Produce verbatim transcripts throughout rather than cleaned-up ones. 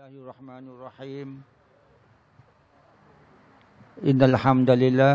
الله الرحمن الرحيم إن الحمد لله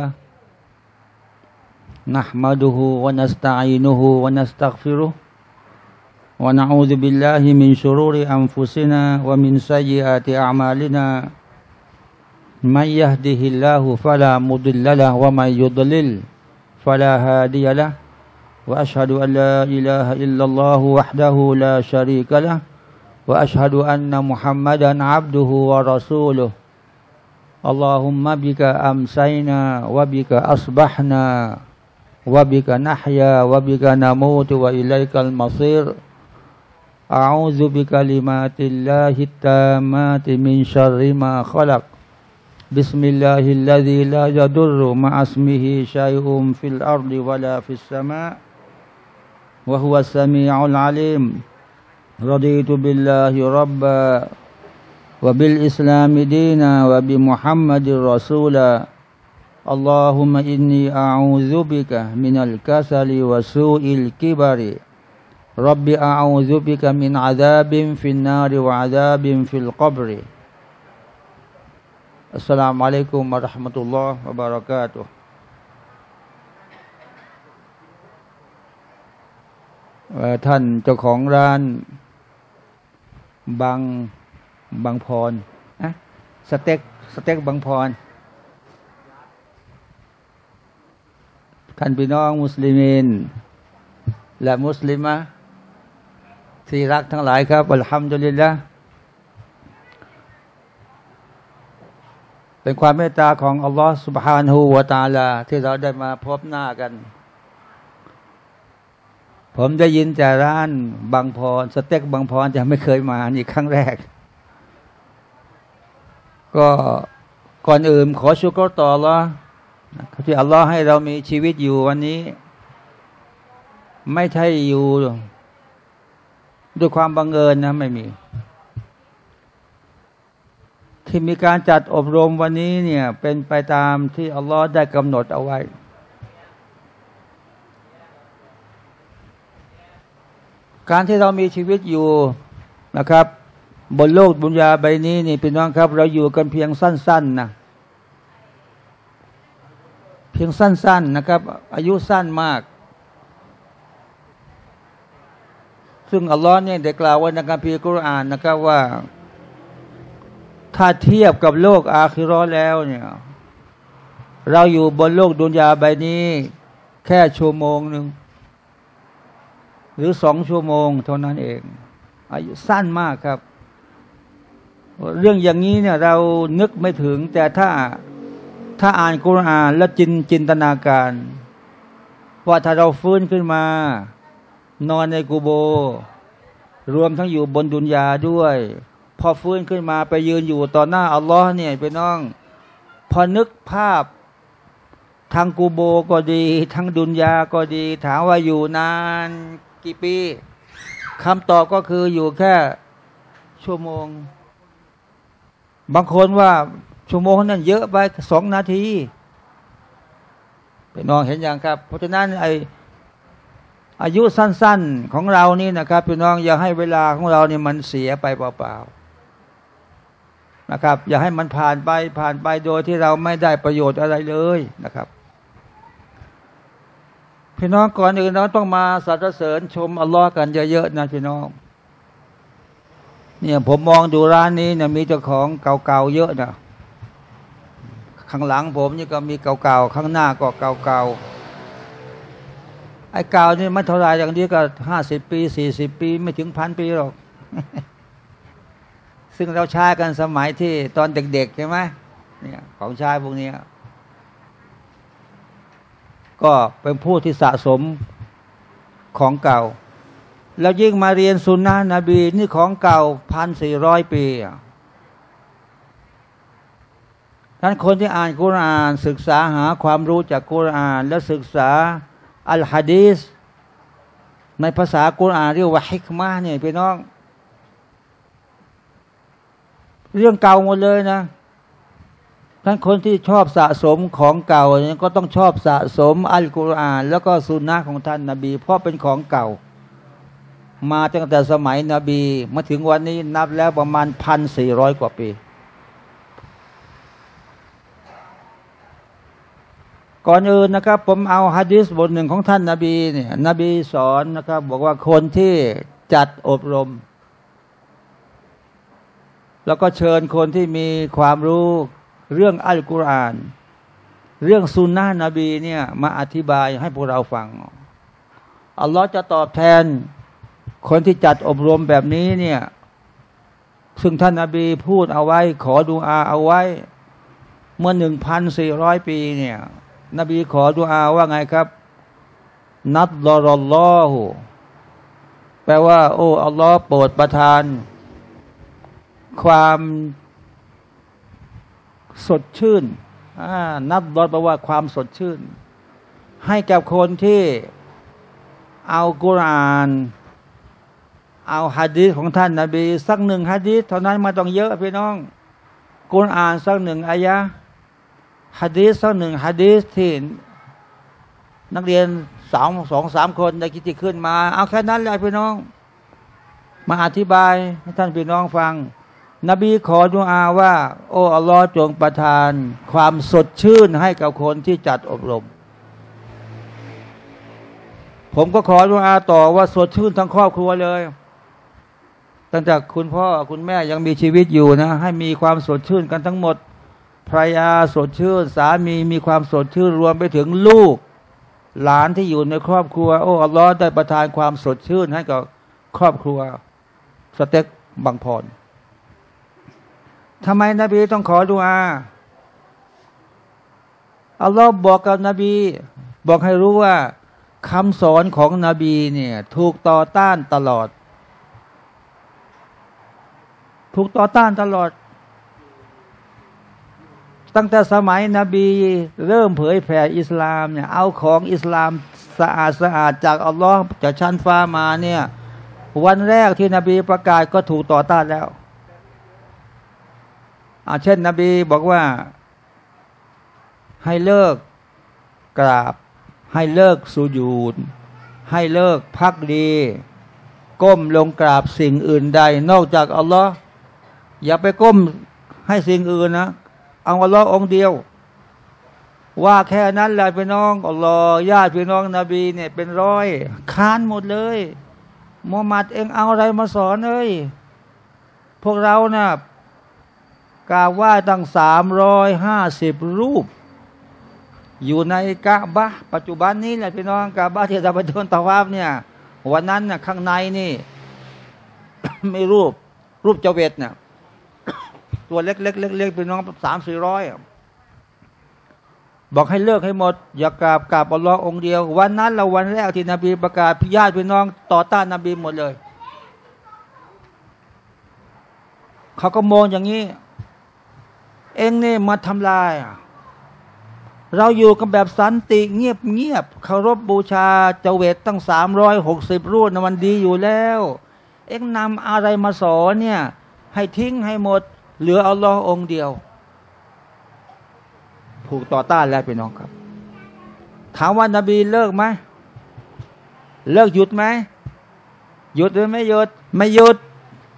نحمده ونستعينه ونستغفره ونعوذ بالله من شرور أنفسنا ومن سيئات أعمالنا من يهده الله فلا مضل له ومن يضلل فلا هادي له وأشهد أن لا إله إلا الله وحده لا شريك له وأشهد أن محمدا عبده ورسوله اللهم بك أمسينا وبك أصبحنا وبك نحيا وبك نموت وإليك المصير أعوذ بكلمات الله التامات من شر ما خلق بسم الله الذي لا يضر مع اسمه شيء في الأرض ولا في السماء وهو السميع العليم رضيت بالله ربا وبالإسلام دينا وبمحمد رسولا اللهم إني أعوذ بك من الكسل وسوء الكبر رب أعوذ بك من عذاب في النار وعذاب في القبر السلام عليكم ورحمة الله وبركاتهท่านเจ้าของร้านบางบางพรอะสเต็กสเต็กบางพรท่านพี่น้องมุสลิมินและมุสลิมะที่รักทั้งหลายครับอัลฮัมดุลิลละห์เป็นความเมตตาของอัลลอฮฺ سبحانه และ تعالى ที่เราได้มาพบหน้ากันผมได้ยินจากร้านบางพรสเต็กบางพรจะไม่เคยมานี่ครั้งแรกก็ก่อนอื่นขอชุกรต่ออัลลอฮ์ที่อัลลอฮ์ให้เรามีชีวิตอยู่วันนี้ไม่ใช่อยู่ด้วยความบังเอิญนะไม่มีที่มีการจัดอบรมวันนี้เนี่ยเป็นไปตามที่อัลลอฮ์ได้กำหนดเอาไว้การที่เรามีชีวิตอยู่นะครับบนโลกดุนยาใบนี้นี่พี่น้องครับเราอยู่กันเพียงสั้นๆนะเพียงสั้นๆนะครับอายุสั้นมากซึ่งอัลลอฮ์เนี่ยได้กล่าวไว้ในคัมภีร์กุรอานนะครับว่าถ้าเทียบกับโลกอาคิเราะห์แล้วเนี่ยเราอยู่บนโลกดุนยาใบนี้แค่ชั่วโมงหนึ่งหรือสองชั่วโมงเท่านั้นเองอายุสั้นมากครับเรื่องอย่างนี้เนี่ยเรานึกไม่ถึงแต่ถ้าถ้าอ่านกุรอานแล้วจินจินตนาการว่าถ้าเราฟื้นขึ้นมานอนในกุโบร์รวมทั้งอยู่บนดุนยาด้วยพอฟื้นขึ้นมาไปยืนอยู่ต่อหน้าอัลลอฮ์เนี่ยไปน้องพอนึกภาพทางกุโบร์ก็ดีทั้งดุนยาก็ดีถามว่าอยู่นานกี่ปีคำตอบก็คืออยู่แค่ชั่วโมงบางคนว่าชั่วโมงนั้นเยอะไปสองนาทีพี่น้องเห็นอย่างครับเพราะฉะนั้นไออายุสั้นๆของเรานี่นะครับพี่น้องอย่าให้เวลาของเราเนี่ยมันเสียไปเปล่าๆนะครับอย่าให้มันผ่านไปผ่านไปโดยที่เราไม่ได้ประโยชน์อะไรเลยนะครับพี่น้องก่อนอื่นเราต้องมาสรรเสริญชมอัลลอฮ์กันเยอะๆนะพี่น้องเนี่ยผมมองดูร้านนี้เนี่ยมีเจ้าของเก่าๆเยอะนะข้างหลังผมนี่ก็มีเก่าๆข้างหน้าก็เก่าๆไอ้เก่านี่ไม่เท่าไรอย่างนี้ก็ห้าสิบปีสี่สิบปีไม่ถึงพันปีหรอก ซึ่งเราใช้กันสมัยที่ตอนเด็กๆใช่ไหมเนี่ยของใช้พวกนี้ก็เป็นผู้ที่สะสมของเก่าแล้วยิ่งมาเรียนสุนนะนบีนี่ของเก่าพันสี่ร้อยปีท่านคนที่อ่านกุรอานศึกษาหาความรู้จากกุรอานและศึกษาอัลฮะดีษในภาษากุรอานเรียกว่าฮิกมะห์เนี่ยพี่น้องเรื่องเก่าหมดเลยนะท่านคนที่ชอบสะสมของเก่าเนี่ยก็ต้องชอบสะสมอัลกุรอานแล้วก็สุนนะของท่านนบีเพราะเป็นของเก่ามาตั้งแต่สมัยนบีมาถึงวันนี้นับแล้วประมาณพันสี่ร้อยกว่าปีก่อนอื่นนะครับผมเอาหะดีษบทหนึ่งของท่านนบีเนี่ยนบีสอนนะครับบอกว่าคนที่จัดอบรมแล้วก็เชิญคนที่มีความรู้เรื่องอัลกุรอานเรื่องซุนนะนบีเนี่ยมาอธิบายให้พวกเราฟังอัลลอฮ์จะตอบแทนคนที่จัดอบรมแบบนี้เนี่ยซึ่งท่านนบีพูดเอาไว้ขอดุอาเอาไว้เมื่อหนึ่งพันสี่ร้อยปีเนี่ยนบีขอดุอาว่าไงครับนัดลอรอลลอฮุแปลว่าโอ้อัลลอฮ์โปรดประทานความสดชื่นนับรอดแปลว่าความสดชื่นให้กับคนที่เอากุรอานเอาหะดีษของท่านนบีสักหนึ่งหะดีษเท่านั้นมาต้องเยอะพี่น้องกุรอานสักหนึ่งอายะหะดีษสักหนึ่งหะดีษที่นักเรียนสองสองสามคนได้คิดขึ้นมาเอาแค่นั้นเลยพี่น้องมาอธิบายให้ท่านพี่น้องฟังนบีขอดุอาว่าโอ้อัลลอฮ์จงประทานความสดชื่นให้กับคนที่จัดอบรมผมก็ขอดุอาต่อว่าสดชื่นทั้งครอบครัวเลยตั้งแต่คุณพ่อคุณแม่ยังมีชีวิตอยู่นะให้มีความสดชื่นกันทั้งหมดภรรยาสดชื่นสามีมีความสดชื่นรวมไปถึงลูกหลานที่อยู่ในครอบครัวโอ้อัลลอฮ์ได้ประทานความสดชื่นให้กับครอบครัวสเต็กบางพรทำไมนบีต้องขอดุอาอัลลอฮ์บอกกับนบีบอกให้รู้ว่าคำสอนของนบีเนี่ยถูกต่อต้านตลอดถูกต่อต้านตลอดตั้งแต่สมัยนบีเริ่มเผยแผ่อิสลามเนี่ยเอาของอิสลามสะอาดสะอาดจากอัลลอฮ์จากชั้นฟ้ามาเนี่ยวันแรกที่นบีประกาศก็ถูกต่อต้านแล้วเช่นนบีบอกว่าให้เลิกกราบให้เลิกสุญูดให้เลิกพักดีก้มลงกราบสิ่งอื่นใดนอกจากอัลลอฮ์อย่าไปก้มให้สิ่งอื่นนะเอาอัลลอฮ์องเดียวว่าแค่นั้นแหละพี่น้องอัลลอฮ์ญาติพี่น้องนบีเนี่ยเป็นร้อยค้านหมดเลยมุฮัมมัดเองเอาอะไรมาสอนเอ้ยพวกเรานะ่ะกราบไหว้ตั้งสามร้อยห้าสิบรูปอยู่ในกะบะห์ปัจจุบันนี้แหละพี่น้องกะบะห์ที่เราไปเดินตะวาฟเนี่ยวันนั้นน่ะข้างในนี่ มีรูปรูปเจเวตเนี่ยตัวเล็กๆเล็กๆพี่น้องสามสี่ร้อยบอกให้เลิกให้หมดอย่ากราบกราบอัลลอฮ์องเดียววันนั้นเราวันแรกที่นบีประกาศพิญาติพี่น้องต่อต้านนบีหมดเลยเขาก็มองอย่างนี้เองนี่มาทำลายเราอยู่กันแบบสันติเงียบเงียบเคารพบูชาเจเวตตั้งสามร้อยหกสิบรูปนะมันดีอยู่แล้วเองนำอะไรมาสอนเนี่ยให้ทิ้งให้หมดเหลืออัลลอฮ์องเดียวถูกต่อต้านแล้วพี่น้องครับถามว่านบีเลิกไหมเลิกหยุดไหมหยุดหรือไม่หยุดไม่หยุด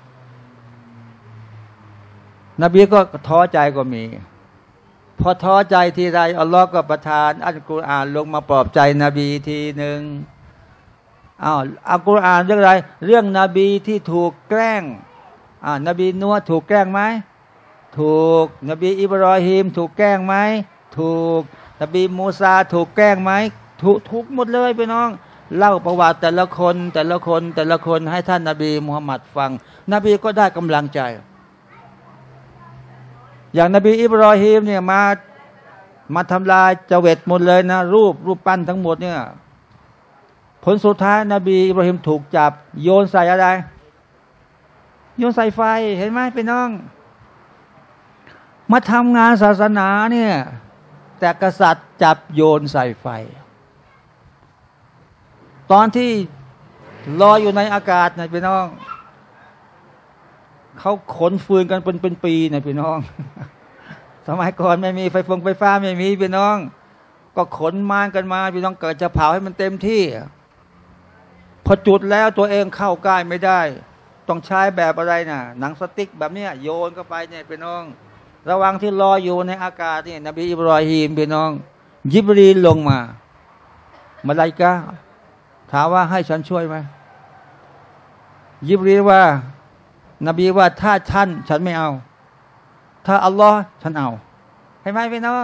นบีก็ท้อใจก็มีพอท้อใจทีไรอัลลอฮ์ก็ประทานอัลกุรอานลงมาปลอบใจนบีทีหนึ่งอ้าวอัลกุรอานเรื่องอะไรเรื่องนบีที่ถูกแกล้งอ่านบีนัวถูกแกล้งไหมถูกนบีอิบรอฮีมถูกแกล้งไหมถูกนบีมูซาถูกแกล้งไหมถูกทุกหมดเลยพี่น้องเล่าประวัติแต่ละคนแต่ละคนแต่ละคนให้ท่านนบีมุฮัมมัดฟังนบีก็ได้กำลังใจอย่างนบีอิบรอฮีมเนี่ยมามาทำลายเจเวตหมดเลยนะรูปรูปปั้นทั้งหมดเนี่ยผลสุดท้ายนบีอิบรอฮีมถูกจับโยนใส่อะไรโยนใส่ไฟเห็นไหมพี่น้องมาทำงานศาสนาเนี่ยแต่กษัตริย์จับโยนใส่ไฟตอนที่ลอยอยู่ในอากาศนะพี่น้องเขาขนฟืนกันเป็นเป็นปีนะพี่น้องสมัยก่อนไม่มีไฟฟงไฟฟ้าไม่มีพี่น้องก็ขนมานกันมาพี่น้องเกิดจะเผาให้มันเต็มที่พอจุดแล้วตัวเองเข้าใกล้ไม่ได้ต้องใช้แบบอะไรนะ่ะหนังสติ๊กแบบเนี้ยโยนเข้าไปเนี่ยพี่น้องระหว่างที่ลอยอยู่ในอากาศเนี่ยนบีอิบรอฮีมพี่น้องยิบรีลลงมามาลาอิกะฮ์ถามว่าให้ฉันช่วยไหมยิบรีลว่านบีว่าถ้าท่านฉันไม่เอาถ้าอัลลอฮ์ฉันเอาเห็นไหมพี่น้อง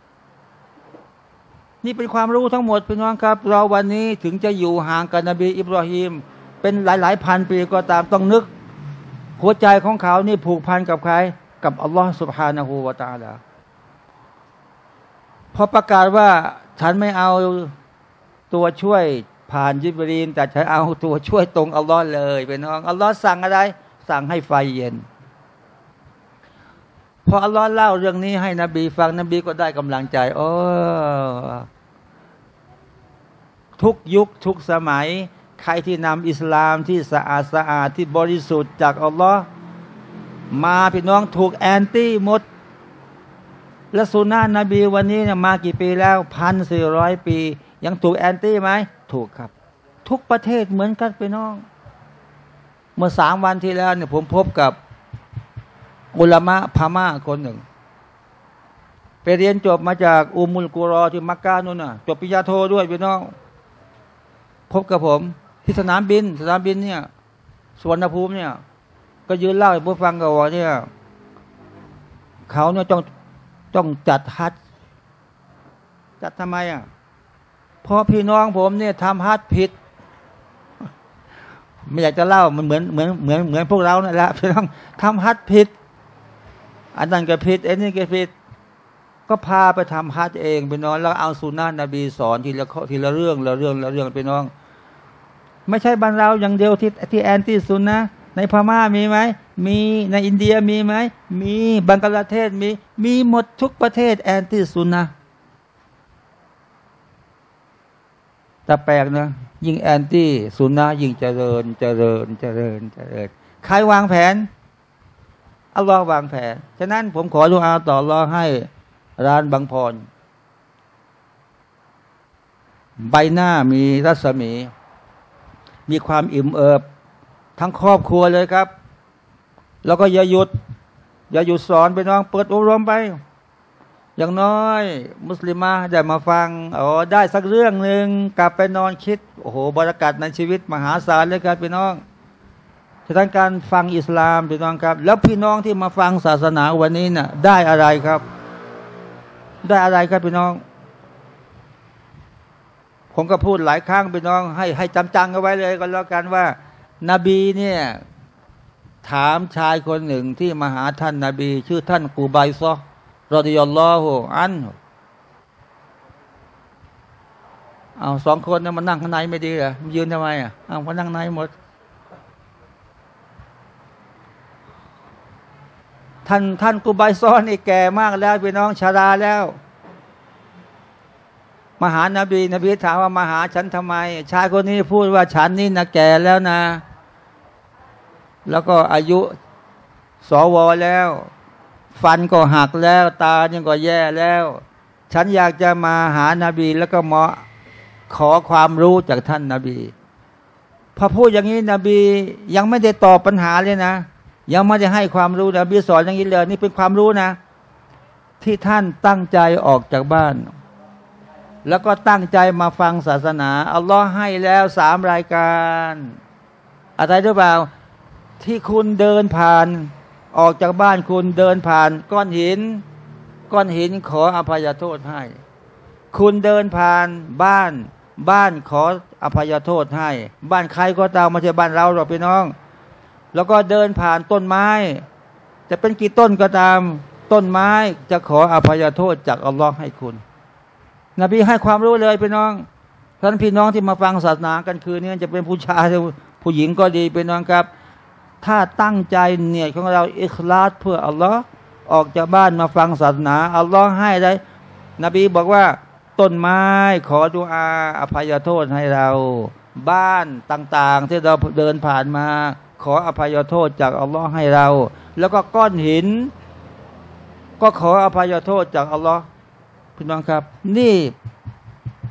นี่เป็นความรู้ทั้งหมดพี่น้องครับเราวันนี้ถึงจะอยู่ห่างกับนบีอิบรอฮีมเป็นหลายๆพันปีก็ตามต้องนึกหัวใจของเขานี่ผูกพันกับใครกับอัลลอฮ์ซุบฮานะฮูวะตะอาลาพอประกาศว่าฉันไม่เอาตัวช่วยผ่านยิบรีลแต่ฉันเอาตัวช่วยตรงอัลลอฮ์เลยพี่น้องอัลลอฮ์สั่งอะไรสั่งให้ไฟเย็นพออัลลอฮ์เล่าเรื่องนี้ให้นบีฟังนบีก็ได้กำลังใจโอ้ทุกยุคทุกสมัยใครที่นำอิสลามที่สะอาดสะอาดที่บริสุทธิ์จากอัลลอฮ์มาพี่น้องถูกแอนตี้หมดและสุนนะนบีวันนี้เนี่ยมากี่ปีแล้วพันสี่ร้อยปียังถูกแอนตี้ไหมถูกครับทุกประเทศเหมือนกันพี่น้องเมื่อสามวันที่แล้วเนี่ยผมพบกับอุลามะพม่าคนหนึ่งไปเรียนจบมาจากอุมุลกุรอที่มักกะนู่นน่ะจบปริญญาโทด้วยพี่น้องพบกับผมที่สนามบินสนามบินเนี่ยสวนภูมิเนี่ยก็ยืนเล่าให้ผู้ฟังกันว่าเนี่ยเขาเนี่ยต้องต้องจัดฮัจญ์จัดทำไมอ่ะเพราะพี่น้องผมเนี่ยทำฮัจญ์ผิดไม่อยากจะเล่ามันเหมือนเหมือนเหมือนเหมือนพวกเราเนี่ยแหละพี่น้องทำฮัจญ์ผิดอันนั้นก็ผิดอันนี้ก็ผิดก็พาไปทำฮัจญ์เองพี่น้องแล้วเอาสุนนะนบีสอนทีละทีละเรื่องละเรื่องละเรื่องพี่น้องไม่ใช่บ้านเราอย่างเดียวที่ที่แอนตี้ซุนนะในพม่ามีไหมมีในอินเดียมีไหมมีบังกลาเทศมีมีหมดทุกประเทศแอนตี้ซุนนะแต่แปลกนะยิ่งแอนตี้ซุนนะยิ่งเจริญเจริญเจริญเจริญใครวางแผนอัลลอฮ์วางแผนฉะนั้นผมขอดุอาต่ออัลลอฮ์ให้ร้านบางพรใบหน้ามีรัศมีมีความอิ่มเอิบทั้งครอบครัวเลยครับแล้วก็อย่าหยุดอย่าหยุดสอนไปน้องเปิดอบรมไปอย่างน้อยมุสลิมะได้มาฟังอ๋อได้สักเรื่องหนึ่งกลับไปนอนคิดโอ้โหบรรยากาศในชีวิตมหาศาลเลยครับพี่น้องฉะนั้นการฟังอิสลามพี่น้องครับแล้วพี่น้องที่มาฟังศาสนาวันนี้น่ะได้อะไรครับได้อะไรครับพี่น้องผมก็พูดหลายครั้งพี่น้องให้ให้จำจังเอาไว้เลยก็แล้วกันว่านบีเนี่ยถามชายคนหนึ่งที่มาหาท่านนบีชื่อท่านกูไบซอรอฎิยัลลอฮุอันฮุเอาสองคนนั้นมานั่งข้างในไม่ดีเหรอยืนทำไมอ่ะเอามานั่งในหมดท่านท่านกูไบซอนี่แก่มากแล้วพี่น้องชราแล้วมาหานาบีนบีถามว่ามาหาฉันทำไมชายคนนี้พูดว่าฉันนี่นะแก่แล้วนะแล้วก็อายุสวแล้ว ฟันก็หักแล้วตายังก็แย่แล้วฉันอยากจะมาหานาบีแล้วก็มาขอความรู้จากท่านนาบีพอพูดอย่างนี้นบียังไม่ได้ตอบปัญหาเลยนะยังไม่ได้ให้ความรู้นบีสอนอย่างนี้เลยนี่เป็นความรู้นะที่ท่านตั้งใจออกจากบ้านแล้วก็ตั้งใจมาฟังศาสนาอัลลอฮ์ให้แล้วสามรายการอะไรหรือเปล่าที่คุณเดินผ่านออกจากบ้านคุณเดินผ่านก้อนหินก้อนหินขออภัยโทษให้คุณเดินผ่านบ้านบ้านขออภัยโทษให้บ้านใครก็ตามไม่ใช่บ้านเราหรอกพี่น้องแล้วก็เดินผ่านต้นไม้จะเป็นกี่ต้นก็ตามต้นไม้จะขออภัยโทษจากอัลลอฮ์ให้คุณนบีให้ความรู้เลยพี่น้องท่านพี่น้องที่มาฟังศาสนากันคืนนี้จะเป็นผู้ชายผู้หญิงก็ดีพี่น้องครับถ้าตั้งใจเนี่ยของเราอิคลาสเพื่ออัลลอฮ์ออกจากบ้านมาฟังศาสนาอัลลอฮ์ให้ได้นบีบอกว่าต้นไม้ขอดุอาอภัยโทษให้เราบ้านต่างๆที่เราเดินผ่านมาขออภัยโทษจากอัลลอฮ์ให้เราแล้วก็ก้อนหินก็ขออภัยโทษจากอัลลอฮ์พี่น้องครับนี่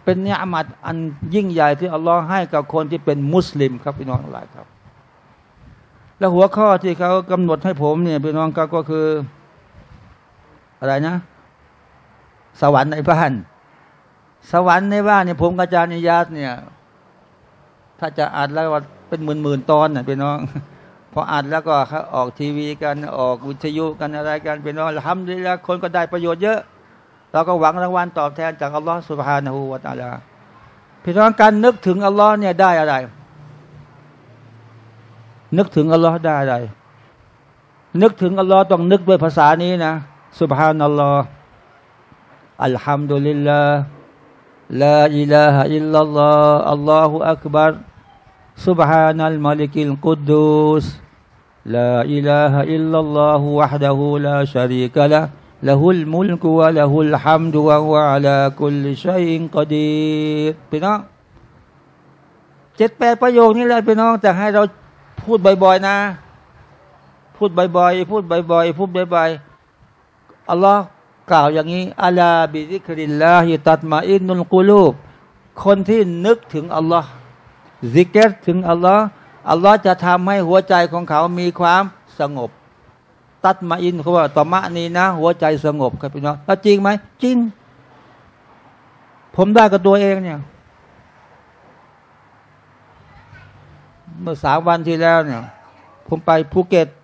เป็นเนืมัดอันยิ่งใหญ่ที่อัลลอฮ์ให้กับคนที่เป็นมุสลิมครับพี่น้องทั้งหลายครับแล้วหัวข้อที่เขากำหนดให้ผมเนี่ยพี่น้องก็คืออะไรนะสวรรค์ในบ้านสวรรค์ในบ้านเนี่ยผมกับอาจารย์นิยาสเนี่ยถ้าจะอ่านแล้วว่าเป็นหมื่นๆตอนน่ะพี่น้องพออ่านแล้วก็เขาออกทีวีกันออกวิทยุกันอะไรกันพี่น้องทำดีแล้วคนก็ได้ประโยชน์เยอะเราก็หวังรางวัลตอบแทนจากอัลลอฮฺซุบฮานะฮูวะตะอาลาพี่น้องการนึกถึงอัลลอฮ์เนี่ยได้อะไรนึกถึงอัลลอฮ์ได้อะไรนึกถึงอัลลอฮ์ต้องนึกด้วยภาษานี้นะซุบฮานัลลอฮ์อัลฮัมดุลิลลาห์ลาอิลาฮะอิลลัลลอฮ์อัลลอฮุอักบัรซุบฮานัลมาลิกิลกุดดูสลาอิลาฮะอิลลัลลอฮุวะฮ์ดะฮูลาชะรีกะละห์ละฮุลมุลกุวะละฮุลฮัมดุวะฮุวะอะลากุลลิชัยอินกอดีรพี่น้องเจ็ดแปดประโยคนี้เลยพี่น้องแต่ให้เราพูดบ่อยๆนะพูดบ่อยๆพูดบ่อยๆพูดบ่อยๆอัลลอฮ์กล่าวอย่างนี้อัลาบิซิกริลลาฮิตัตมาอินนุลกุลูบคนที่นึกถึงอัลลอฮ์ซิกรถึงอัลลอฮ์อัลลอฮ์จะทำให้หัวใจของเขามีความสงบตัตมาอินเขาว่าตมะนี้นะหัวใจสงบครับพี่น้องแล้วจริงไหมจริงผมได้กับตัวเองเนี่ยเมื่อสามวันที่แล้วเนี่ยผมไปภูเก็ต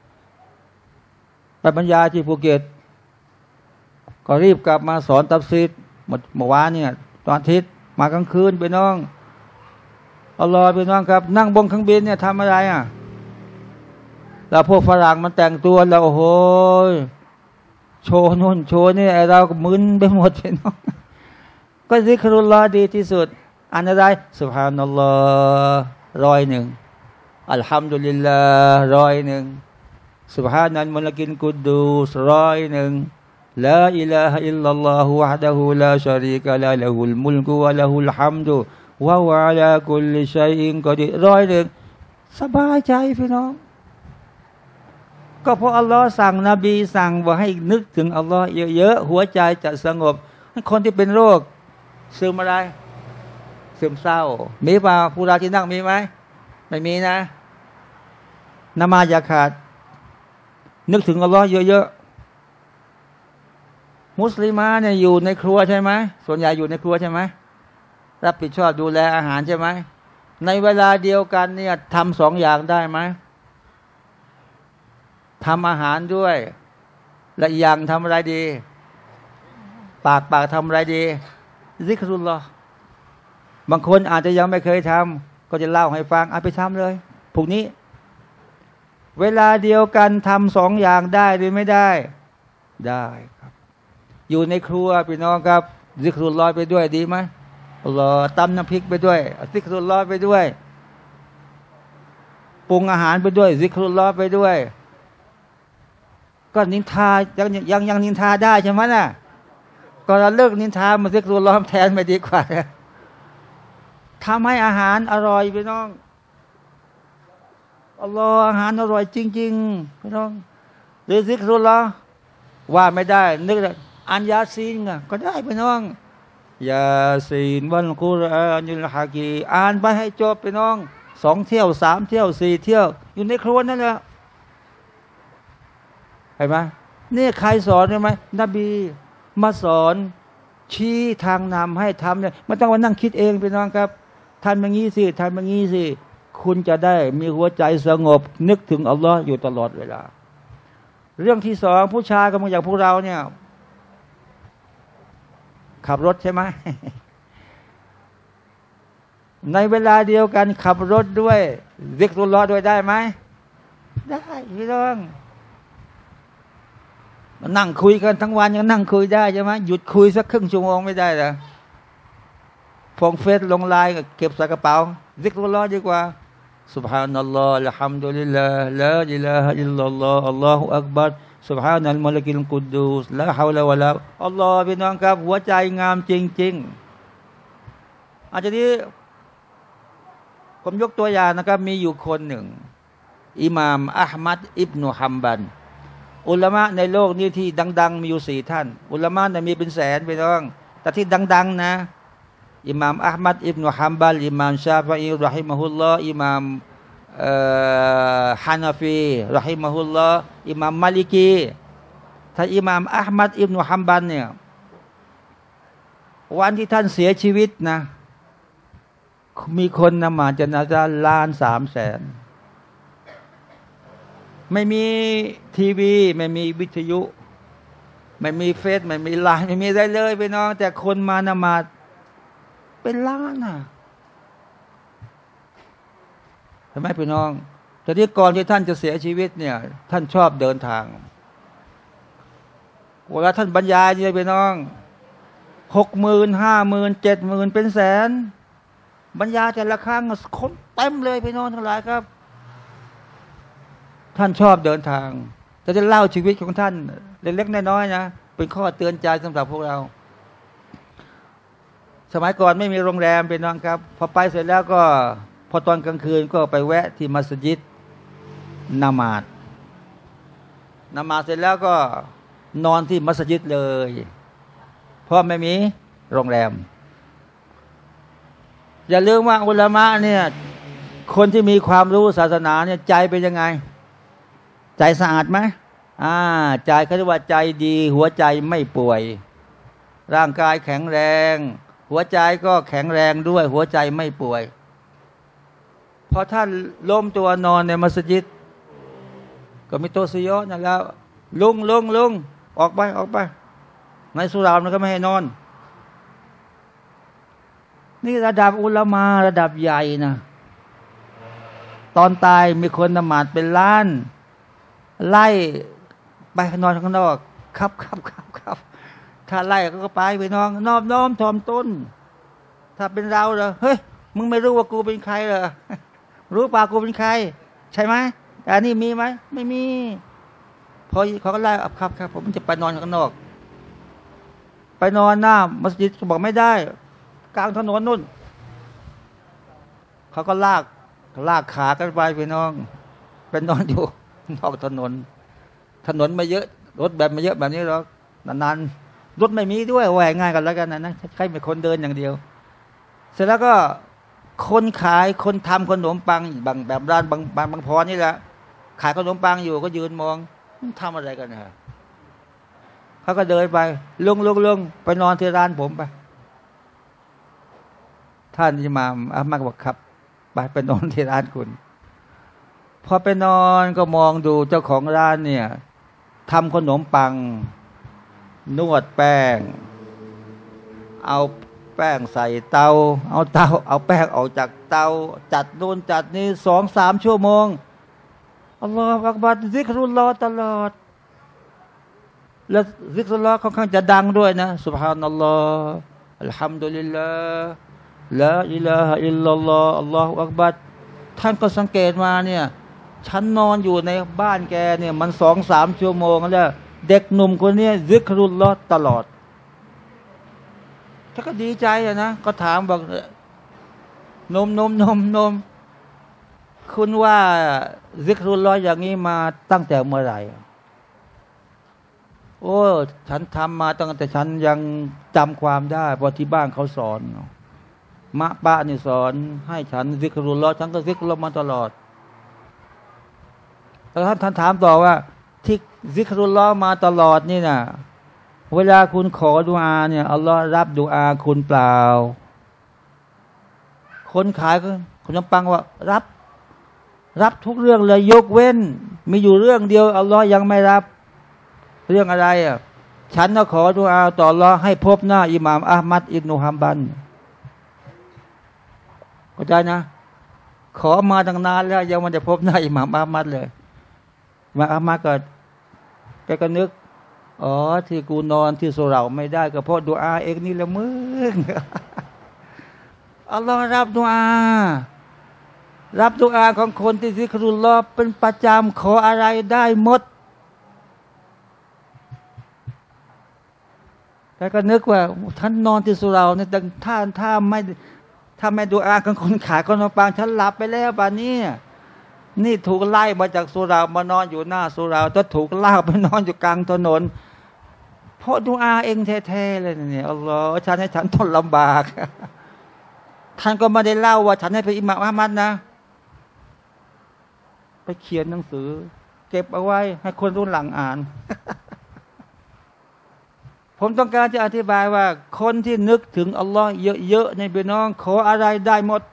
ไปบรรยายที่ภูเก็ตก็รีบกลับมาสอนตัฟซีรเมื่อวานเนี่ยตอนอาทิตย์มากลางคืนไปน้องอัลลอฮ์ไปน้องครับนั่งบนเครื่องบินเนี่ยทำอะไรอ่ะแล้วพวกฝรั่งมันแต่งตัวแล้วโอ้โหโชว์นู่นโชว์นี่ไอเราก็มึนไปหมดไปน้องก็ซิกรุลลอฮ์ดีที่สุดอันอะไรซุบฮานัลลอฮ์ร้อยหนึ่งอัลฮัมดุลิลลาห์ร้อยหนึ่งซุบฮานัลมุลกินกุดดูสร้อยหนึ่งลาอิลาฮะอิลลัลลอฮุวะฮ์ดะฮูลาชะรีกะละห์ละฮุลมุลกุวะละฮุลฮัมดุวะฮุวะอะลากุลลิชัยอินกอดีรร้อยหนึ่งสบายใจพี่น้องก็เพราะอัลลอฮ์สั่งนบีสั่งว่าให้นึกถึงอัลลอฮ์เยอะๆหัวใจจะสงบคนที่เป็นโรคซึมอะไรซึมเศร้ามีเปล่าผู้ราที่นั่งมีไหมไม่มีนะนมาอย่าขาดนึกถึงอัลลอฮ์เยอะๆมุสลิมาเนี่ยอยู่ในครัวใช่ไหมส่วนใหญ่อยู่ในครัวใช่ไหมรับผิดชอบดูแลอาหารใช่ไหมในเวลาเดียวกันเนี่ยทำสองอย่างได้ไหมทำอาหารด้วยและอีกอย่างทำอะไรดีปากปากทำอะไรดีซิกรุลลอฮ์บางคนอาจจะยังไม่เคยทำก็จะเล่าให้ฟังเอาไปทำเลยพรุ่งนี้เวลาเดียวกันทำสองอย่างได้หรือไม่ได้ได้ครับอยู่ในครัวพี่น้องครับซิกรุลลอฮ์ไปด้วยดีไหมอัลลอฮ์ตำน้ำพริกไปด้วยซิกรุลลอฮ์ไปด้วยปรุงอาหารไปด้วยซิกรุลลอฮ์ไปด้วยก็นินทายังยังยังนินทาได้ใช่ไหมน่ะก็เราเลิกนินทามาซิกรุลลอฮ์แทนไปดีกว่าทำให้อาหารอร่อยพี่น้องอัลลอฮ์อาหารอร่อยจริงๆพี่น้องหรือซิกรุลลอฮ์ว่าไม่ได้นึกอันยาซีนก็ได้พี่น้องยาซีนวันกุรอานุลฮะกีอ่านไปให้จบพี่น้องสองเที่ยวสามเที่ยวสี่เที่ยวอยู่ในครัวนั่นแหละเห็นไหมนี่ใครสอนใช่ไหมนบีมาสอนชี้ทางนำให้ทำเนี่ยไม่ต้องมานั่งคิดเองพี่น้องครับทำอย่างนี้สิทำอย่างนี้สิคุณจะได้มีหัวใจสงบนึกถึงอัลลอฮ์อยู่ตลอดเวลาเรื่องที่สองผู้ชายก็มาอย่างพวกเราเนี่ยขับรถใช่ไหม ในเวลาเดียวกันขับรถด้วยซิกรุลลอฮ์ด้วยได้ไหมได้พี่น้องนั่งคุยกันทั้งวันยังนั่งคุยได้ใช่ไหมหยุดคุยสักครึ่งชั่วโมงไม่ได้เหรอฟงเฟซลงไลน์เก็บใส่กระเป๋าซิกรุลลอฮ์ดีกว่าซุบฮานัลลอฮ์อัลฮัมดุลิลลาห์ลาอิลาฮะอิลลัลลอฮ์อัลลอฮุอักบัรซุบฮานัลมุลกิลกุดดูสลาฮาวลาวะลาอัลลอฮ์พี่น้องครับหัวใจงามจริงๆอาจจะนี้ผมยกตัวอย่างนะครับมีอยู่คนหนึ่งอิหม่ามอะห์มัดอิบนุฮัมบัลอุลามะในโลกนี้ที่ดังๆมีอยู่สี่ท่านอุลามะเนี่ยมีเป็นแสนพี่น้องแต่ที่ดังๆนะอิหม่ามอะห์มัดอิบนุฮัมบัลอิหม่ามชาฟิอีรอฮิมะฮุลลอฮ์อิหม่ามฮานาฟีรอฮิมะฮุลลอฮ์อิหม่ามมาลิกีถ้าอิหม่ามอะห์มัดอิบนุฮัมบัลเนี่ยวันที่ท่านเสียชีวิตนะมีคนนมาจะนาซาล้านสามแสนไม่มีทีวีไม่มีวิทยุไม่มีเฟซไม่มีไลน์ไม่มีอะไรเลยพี่น้องแต่คนมานมาเป็นล้านน่ะทำไมพี่น้องแต่ที่ก่อนที่ท่านจะเสียชีวิตเนี่ยท่านชอบเดินทางเวลาท่านบรรยายเนี่ยพี่น้องหกหมื่นห้าหมื่นเจ็ดหมื่นเป็นแสนบรรยายแต่ละครั้งคนเต็มเลยพี่น้องทั้งหลายครับท่านชอบเดินทางแต่จะเล่าชีวิตของท่านเล็กๆน้อยๆนะเป็นข้อเตือนใจสำหรับพวกเราสมัยก่อนไม่มีโรงแรมพี่น้องครับพอไปเสร็จแล้วก็พอตอนกลางคืนก็ไปแวะที่มัสยิดนามาดนามาดเสร็จแล้วก็นอนที่มัสยิดเลยเพราะไม่มีโรงแรมอย่าลืมว่าอุลามะเนี่ยคนที่มีความรู้ศาสนาเนี่ยใจเป็นยังไงใจสะอาดไหมอ่าใจเขาเรียกว่าใจดีหัวใจไม่ป่วยร่างกายแข็งแรงหัวใจก็แข็งแรงด้วยหัวใจไม่ป่วยพอท่านล้มตัวนอนในมัสยิดก็มีโตซิโยนะแล้วลุงลุงลุงออกไปออกไปในสุรามันก็ไม่ให้นอนนี่ระดับอุลามาระดับใหญ่นะตอนตายมีคนนมาดเป็นล้านไล่ไปนอนข้างนอกครับครับครับครับถ้าไล่ก็ไปไปน้องนอบน้อมถ่อมตนถ้าเป็นเราเหรอเฮ้ยมึงไม่รู้ว่ากูเป็นใครเหรอรู้ป่ากูเป็นใครใช่ไหมแต่นี่มีไหมไม่มีพอเขาก็ไล่ครับครับผมจะไปนอนข้างนอกไปนอนหน้ามัสยิดก็บอกไม่ได้กลางถนนนู่นเขาก็ลากลากขากันไปไปน้องเป็นนอนอยู่นอกถนนถนนไม่เยอะรถแบบไม่เยอะแบบนี้หรอกนานๆรถไม่มีด้วยแหวกง่ายกันแล้วกันนะนะใครเป็นคนเดินอย่างเดียวเสร็จแล้วก็คนขายคนทำขนมปังบางแบบร้านบางบางบางพรนี่แหละขายขนมปังอยู่ก็ยืนมองทำอะไรกันนะเขาก็เดินไปลุงลุงลุงไปนอนที่ร้านผมไปท่านอิหม่ามอะห์มัดบอกครับไปไปนอนที่ร้านคุณพอไปนอนก็มองดูเจ้าของร้านเนี่ยทำขนมปังนวดแป้งเอาแป้งใส่เตาเอาเตาเอาแป้งออกจากเตาจัดนู่นจัดนี่สองสามชั่วโมงอัลลอฮฺอักบัรซิกรุลลอฮฺตลอดแล้วซิกรุลลอฮฺค่อนข้างจะดังด้วยนะซุบฮานัลลอฮฺอัลฮัมดุลิลลาห์ลาอิลาฮะอิลลัลลอฮฺอัลลอฮฺอักบัรท่านก็สังเกตมาเนี่ยฉันนอนอยู่ในบ้านแกเนี่ยมันสองสามชั่วโมงแล้วเด็กหนุ่มคนนี้ซิกรุลลอฮฺตลอดถ้าก็ดีใจอะนะก็ถามบอกนมนมนมนมคุณว่าซิกรุลลอฮฺอย่างนี้มาตั้งแต่เมื่อไหร่โอ้ฉันทำมาตั้งแต่ฉันยังจำความได้เพราะที่บ้านเขาสอนมะป้านี่สอนให้ฉันซิกรุลลอฮฺฉันก็ซิกรุลลอฮฺมาตลอดแล้วท่านท่านถามต่อว่าที่ซิกรุลลอฮฺมาตลอดนี่นะเวลาคุณขอดุอาเนี่ยอัลลอฮฺรับดุอาคุณเปล่าคนขายก็ขนมปังว่ารับรับทุกเรื่องเลยยกเว้นมีอยู่เรื่องเดียวอัลลอฮฺยังไม่รับเรื่องอะไรอ่ะฉันก็ขอดุอาต่ออัลลอฮฺให้พบหน้าอิหม่ามอะห์มัดอิบนุฮัมบัลเข้าใจนะขอมาตั้งนานแล้วยังมันจะพบหน้าอิหม่ามอะห์มัดเลยมาอะห์มัดก็แกก็นึกอ๋อที่กูนอนที่สุเหร่าไม่ได้ก็เพราะดุอาเองนี่ละมึงอัลลอฮฺรับดุอารับดุอาของคนที่ซิกรุลลอฮฺเป็นประจำขออะไรได้หมดแต่ก็นึกว่าท่านนอนที่สุเหร่าเนี่ยถ้าถ้าไม่ถ้าไม่ดุอาของคนขายขนมปังฉันหลับไปแล้วป่านนี้นี่ถูกไล่มาจากสุเหร่ามานอนอยู่หน้าสุเหร่าจะถูกลากไปนอนอยู่กลางถนนเพราะดุอาเองแท้ๆเลยเนี่ยอัลลอฮฺฉันให้ฉันทนลำบากท่านก็ไม่ได้เล่าว่าฉันให้เป็นอิหม่ามอะห์มัดนะไปเขียนหนังสือเก็บเอาไว้ให้คนรุ่นหลังอ่าน ผมต้องการจะอธิบายว่าคนที่นึกถึงอัลลอฮ์เยอะๆในพี่น้องขออะไรได้หมด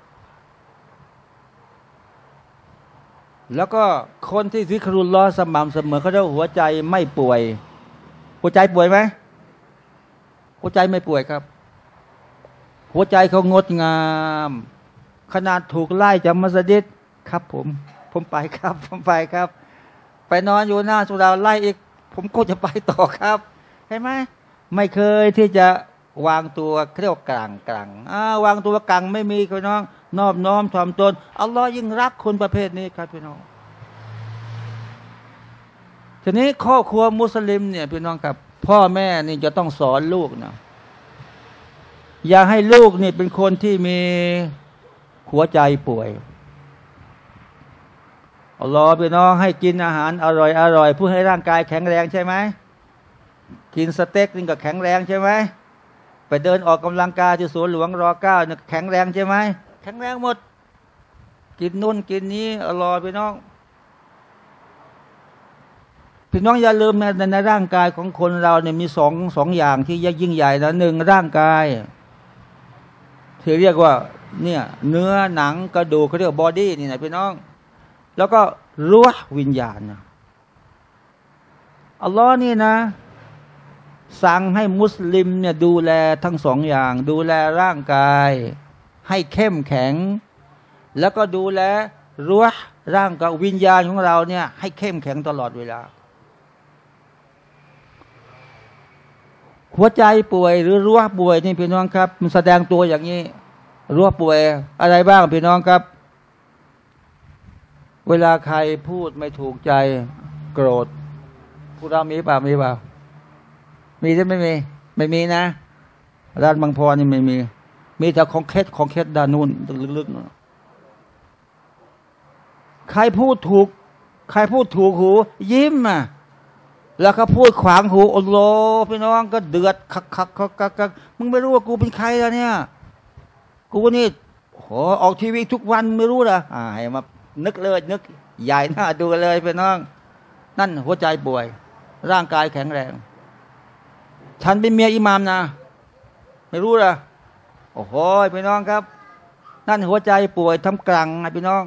แล้วก็คนที่ซิกรุลลอฮ์สม่ำเสมอเขาเรียกหัวใจไม่ป่วยหัวใจป่วยไหมหัวใจไม่ป่วยครับหัวใจเขางดงามขนาดถูกไล่จากมัสยิดครับผมผมไปครับผมไปครับไปนอนอยู่หน้าสุราไล่อีกผมก็จะไปต่อครับเห็นไหมไม่เคยที่จะวางตัวเรียกกลางกลางอ่าวางตัวกลางไม่มีพี่น้องนอบน้อมถ่อมตนอัลลอฮ์ยิ่งรักคนประเภทนี้ครับพี่น้องทีนี้ครอบครัวมุสลิมเนี่ยพี่น้องครับพ่อแม่นี่จะต้องสอนลูกนะอย่าให้ลูกนี่เป็นคนที่มีหัวใจป่วยอัลลอฮ์พี่น้องให้กินอาหารอร่อยอร่อยเพื่อให้ร่างกายแข็งแรงใช่ไหมกินสเต็กนี่ก็แข็งแรงใช่ไหมไปเดินออกกำลังกายที่สวนหลวงรอเก้าเนี่ยแข็งแรงใช่ไหมแข็งแรงหมดกินนู่นกินนี้อร่อยพี่น้องพี่น้องอย่าลืมนะในร่างกายของคนเราเนี่ยมีสองสองอย่างที่ยิ่งใหญ่นะหนึ่งร่างกายที่เรียกว่าเนี่ยเนื้อหนังกระดูกเขาเรียกบอดี้นี่นะพี่น้องแล้วก็รูห์วิญญาณนะอัลลอฮ์นี่นะสั่งให้มุสลิมเนี่ยดูแลทั้งสองอย่างดูแลร่างกายให้เข้มแข็งแล้วก็ดูแลรูห์ร่างกายวิญญาณของเราเนี่ยให้เข้มแข็งตลอดเวลาหัวใจป่วยหรือรูห์ป่วยนี่พี่น้องครับมันแสดงตัวอย่างนี้รูห์ป่วยอะไรบ้างพี่น้องครับเวลาใครพูดไม่ถูกใจโกรธพวกเรามีเปล่ามีเปล่ามีหรือไม่มีไม่มีนะด้านบางพรนี่ไม่มีมีแต่ของเคสของเคสด้านนู้นลึกๆใครพูดถูกใครพูดถูกหูยิ้มอ่ะแล้วก็พูดขวางหูอัลลอฮ์พี่น้องก็เดือดคักคักคักคักคักมึงไม่รู้ว่ากูเป็นใครแล้วเนี่ยกูนี่โหออกทีวีทุกวันไม่รู้เหรออ่าให้มานึกเลยนึกใหญ่หน้าดูเลยพี่น้องนั่นหัวใจป่วยร่างกายแข็งแรงฉันเป็นเมียอิหม่ามนะไม่รู้เหรอโอ้โหพี่น้องครับนั่นหัวใจป่วยทำกลางพี่น้อง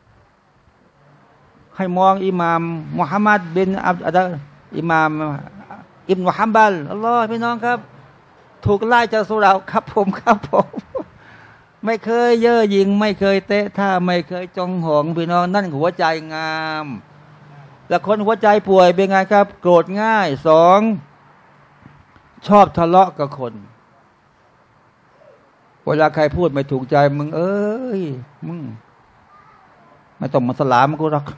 ให้มองอิหม่ามมุฮัมมัดบินอับดุลอิหม่ามอิบนุฮัมบัลอัลลอฮ์พี่น้องครับถูกไล่จากสุราครับผมครับผมไม่เคยเย่อหยิ่งไม่เคยเตะท่าไม่เคยจองหองพี่น้องนั่นหัวใจงามแล้วคนหัวใจป่วยเป็นไงครับโกรธง่ายสองชอบทะเลาะกับคนเวลาใครพูดไม่ถูกใจมึงเอ้ยมึงไม่ต้องมาสลามกูหรอก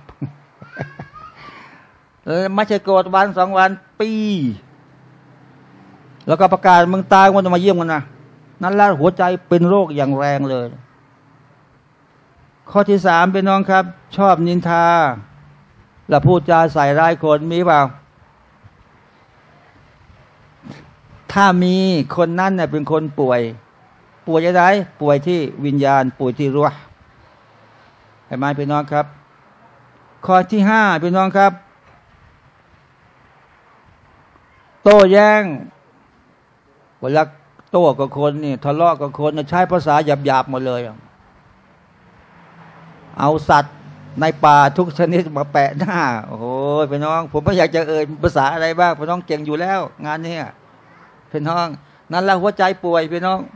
เออไม่ใช่โกรธวันสองวันปีแล้วก็ประกาศมึงตายวันจะมาเยี่ยมกันนะนั่นแหละหัวใจเป็นโรคอย่างแรงเลยข้อที่สามเป็นน้องครับชอบนินทาแล้วพูดจาใส่ร้ายคนมีเปล่าถ้ามีคนนั้นเนี่ยเป็นคนป่วยป่วยอะไรป่วยที่วิญญาณป่วยที่รูห์เห็นไหมพี่น้องครับข้อที่ห้าพี่น้องครับโต้แย้งเวลาโต้กับคนนี่ทะเลาะกับคนใช้ภาษาหยาบๆหมดเลยเอาสัตว์ในป่าทุกชนิดมาแปะหน้าโอ้โหพี่น้องผมไม่อยากจะเอ่ยภาษาอะไรบ้างพี่น้องเก่งอยู่แล้วงานนี้พี่น้องนั่นแหละหัวใจป่วยพี่น้อง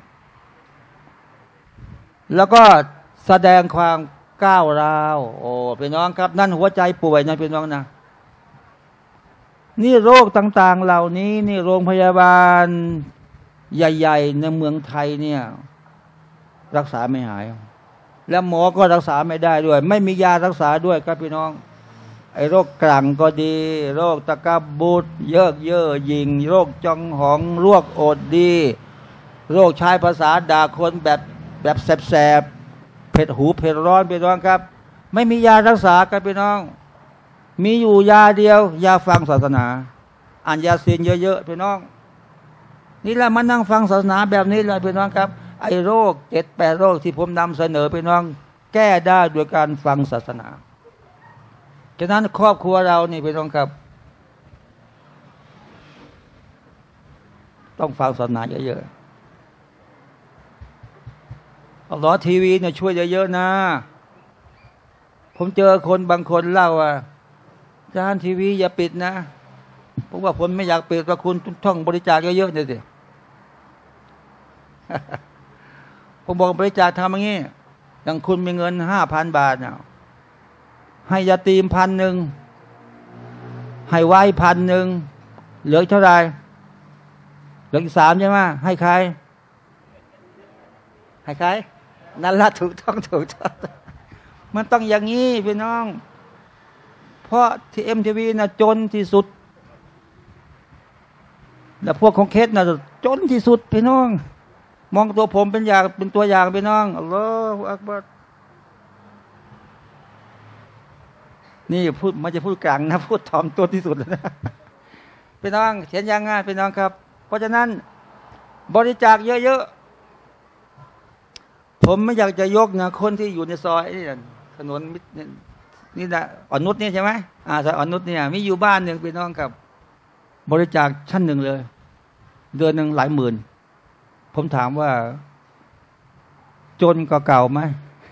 แล้วก็แสดงความก้าวร้าวโอ้พี่น้องครับนั่นหัวใจป่วยนะพี่น้องนะนี่โรคต่างๆเหล่านี้นี่โรงพยาบาลใหญ่ๆในเมืองไทยเนี่ยรักษาไม่หายแล้วหมอก็รักษาไม่ได้ด้วยไม่มียารักษาด้วยครับพี่น้องไอ้โรคกลั่งก็ดีโรคตะกบุดเยิกเย่อหยิ่งโรคจองหองโรคอดดีโรคใช้ภาษาด่าคนแบบแบบแสบๆเผ็ดหูเผ็ดร้อนพี่น้องครับไม่มียารักษาครับพี่น้องมีอยู่ยาเดียวยาฟังศาสนาอ่านยาซีนเยอะๆพี่น้องนี่แหละมานั่งฟังศาสนาแบบนี้เลยพี่น้องครับไอ้โรคเจ็ดแปดโรคที่ผมนำเสนอไปน้องแก้ได้โดยการฟังศาสนาฉะนั้นครอบครัวเรานี่ไปน้องครับต้องฟังศาสนาเยอะๆอัลลอฮ์ทีวีเนี่ยช่วยเยอะๆนะผมเจอคนบางคนเล่าว่าจานทีวีอย่าปิดนะเพราะว่าผมไม่อยากปิดว่าคุณท่องบริจาคเยอะๆเนี่ยสิ ผมบอกบริจาคทำอย่างนี้อย่างคุณมีเงินห้าพันบาทเนี่ยให้ยาตีมพันหนึ่งให้ไว้พันหนึ่งเหลือเท่าไหร่เหลืออีกสามใช่ไหมให้ใครให้ใครนั่นละถูกต้องถูกต้องมันต้องอย่างนี้พี่น้องเพราะที่เอ็มทีวีนะจนที่สุดแต่พวกของเคสนะจนที่สุดพี่น้องมองตัวผมเป็นอย่างเป็นตัวอย่างพี่น้องอัลลอฮฺอักบัรนี่พูดมันจะพูดกลางนะพูดถ่อมตัวที่สุดนะพี่น้องเห็นยังไงพี่น้องครับเพราะฉะนั้นบริจาคเยอะๆผมไม่อยากจะยกนะคนที่อยู่ในซอยนี่ถนนนี่นะอ่อนนุชนี่ใช่ไหมอ่าซอยอ่อนนุชเนี่ยมีอยู่บ้านหนึ่งพี่น้องครับบริจาคชั้นหนึ่งเลยเดือนหนึ่งหลายหมื่นผมถามว่าจนกว่าเก่าไหม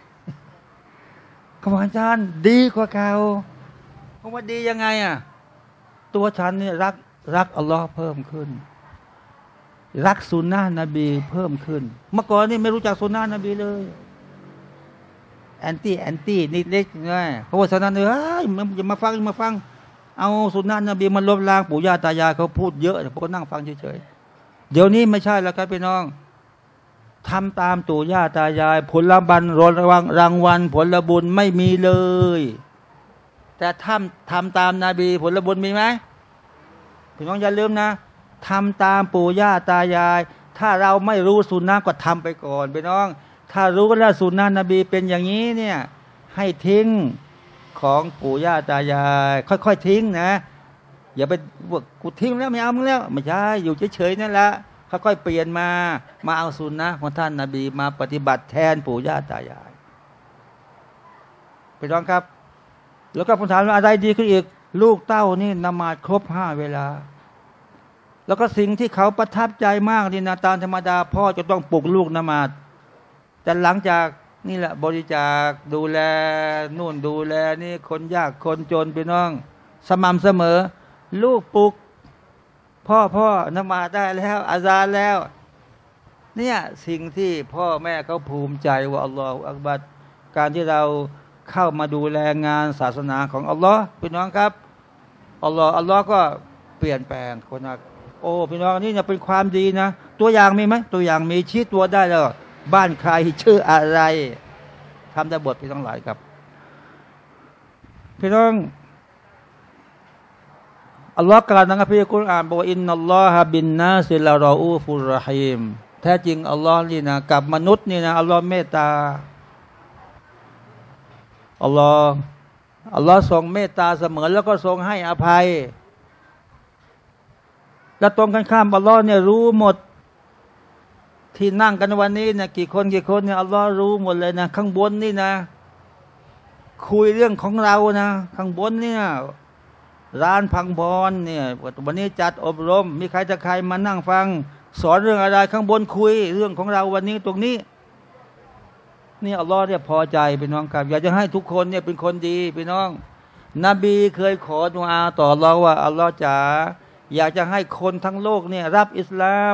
เขาบอกอาจารย์ดีกว่าเก่าเพราะว่าดียังไงอ่ะตัวฉันเนี่ยรักรักอัลลอฮ์เพิ่มขึ้นรักสุนนะนบีเพิ่มขึ้นเมื่อก่อนนี่ไม่รู้จักสุนนะนบีเลยแอนตี้แอนตี้นิดเล็กง่ายเพราะว่าฉะนั้นเอ้ยมันจะมาฟังมาฟังเอาสุนนะนบีมันลบล้างปู่ย่าตายายเขาพูดเยอะผมก็นั่งฟังเฉยๆเดี๋ยวนี้ไม่ใช่แล้วครับพี่น้องทำตามปู่ย่าตายายผลบันรางวัลรางวัลผลบุญไม่มีเลยแต่ทำทำตามนาบีผลบุญมีไหมพี่น้องอย่าลืมนะทำตามปู่ย่าตายายถ้าเราไม่รู้สุนนะก็ทำไปก่อนพี่น้องถ้ารู้ว่าสุนนะนบีเป็นอย่างนี้เนี่ยให้ทิ้งของปู่ย่าตายายค่อยๆทิ้งนะอย่าไปบอกกูทิ้งแล้วไม่เอามึงแล้วไม่ใช่อยู่เฉยๆนั่นแหละค่อยๆเปลี่ยนมามาเอาสุนนะของท่านนบีมาปฏิบัติแทนปู่ย่าตายายพี่น้องครับแล้วก็ผมถามว่าอะไรดีขึ้นอีกลูกเต้านี่นมาดครบห้าเวลาแล้วก็สิ่งที่เขาประทับใจมากนี่นะตามธรรมดาพ่อจะต้องปลุกลูกนมาดแต่หลังจากนี่แหละบริจาคดูแลนู่นดูแลนี่คนยากคนจนพี่น้องสม่ำเสมอลูกปลุกพ่อพ่อนมาดได้แล้วอาซานแล้วเนี่ยสิ่งที่พ่อแม่เขาภูมิใจว่าอัลลอฮฺอักบัรการที่เราเข้ามาดูแลงานศาสนาของอัลลอฮ์พี่น้องครับอัลลอฮ์อัลลอฮ์ก็เปลี่ยนแปลงคนนะโอ้พี่น้องนี่เนี่ยเป็นความดีนะตัวอย่างมีไหมตัวอย่างมีชี้ตัวได้แล้วบ้านใครชื่ออะไรทำได้บทพี่น้องหลายครับพี่น้องอัลลอฮ์กล่าวในคัมภีร์กุรอานบอกว่าอินนัลลอฮะบินนาซิลารออูฟุรเราะฮีมแท้จริงอัลลอฮ์นี่นะกับมนุษย์นี่นะอัลลอฮ์เมตตาอัลลอฮ์อัลลอฮ์ทรงเมตตาเสมอแล้วก็ทรงให้อภัยและตรงกันข้ามอัลลอฮ์เนี่ยรู้หมดที่นั่งกันวันนี้เนี่ยกี่คนกี่คนเนี่ยอัลลอฮ์รู้หมดเลยนะข้างบนนี่นะคุยเรื่องของเรานะข้างบนเนี่ยร้านพังบอลเนี่ยวันนี้จัดอบรมมีใครจะใครมานั่งฟังสอนเรื่องอะไรข้างบนคุยเรื่องของเราวันนี้ตรงนี้นี่อัลลอฮ์เนี่ยพอใจพี่น้องครับอยากจะให้ทุกคนเนี่ยเป็นคนดีพี่น้องนบีเคยขอดุอาต่ออัลลอฮ์ว่าอัลลอฮ์จ๋าอยากจะให้คนทั้งโลกเนี่ยรับอิสลาม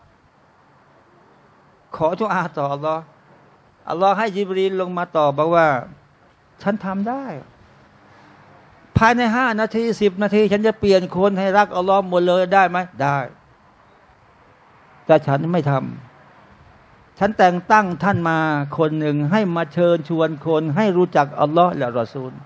ขอดุอาต่ออัลลอฮ์อัลลอฮ์ให้ญิบรีลลงมาตอบบอกว่าฉันทำได้ภายในห้านาทีสิบนาทีฉันจะเปลี่ยนคนให้รักอัลลอฮ์หมดเลยได้ไหมได้แต่ฉันไม่ทำฉันแต่งตั้งท่านมาคนหนึ่งให้มาเชิญชวนคนให้รู้จักอัลลอฮ์และรอซูล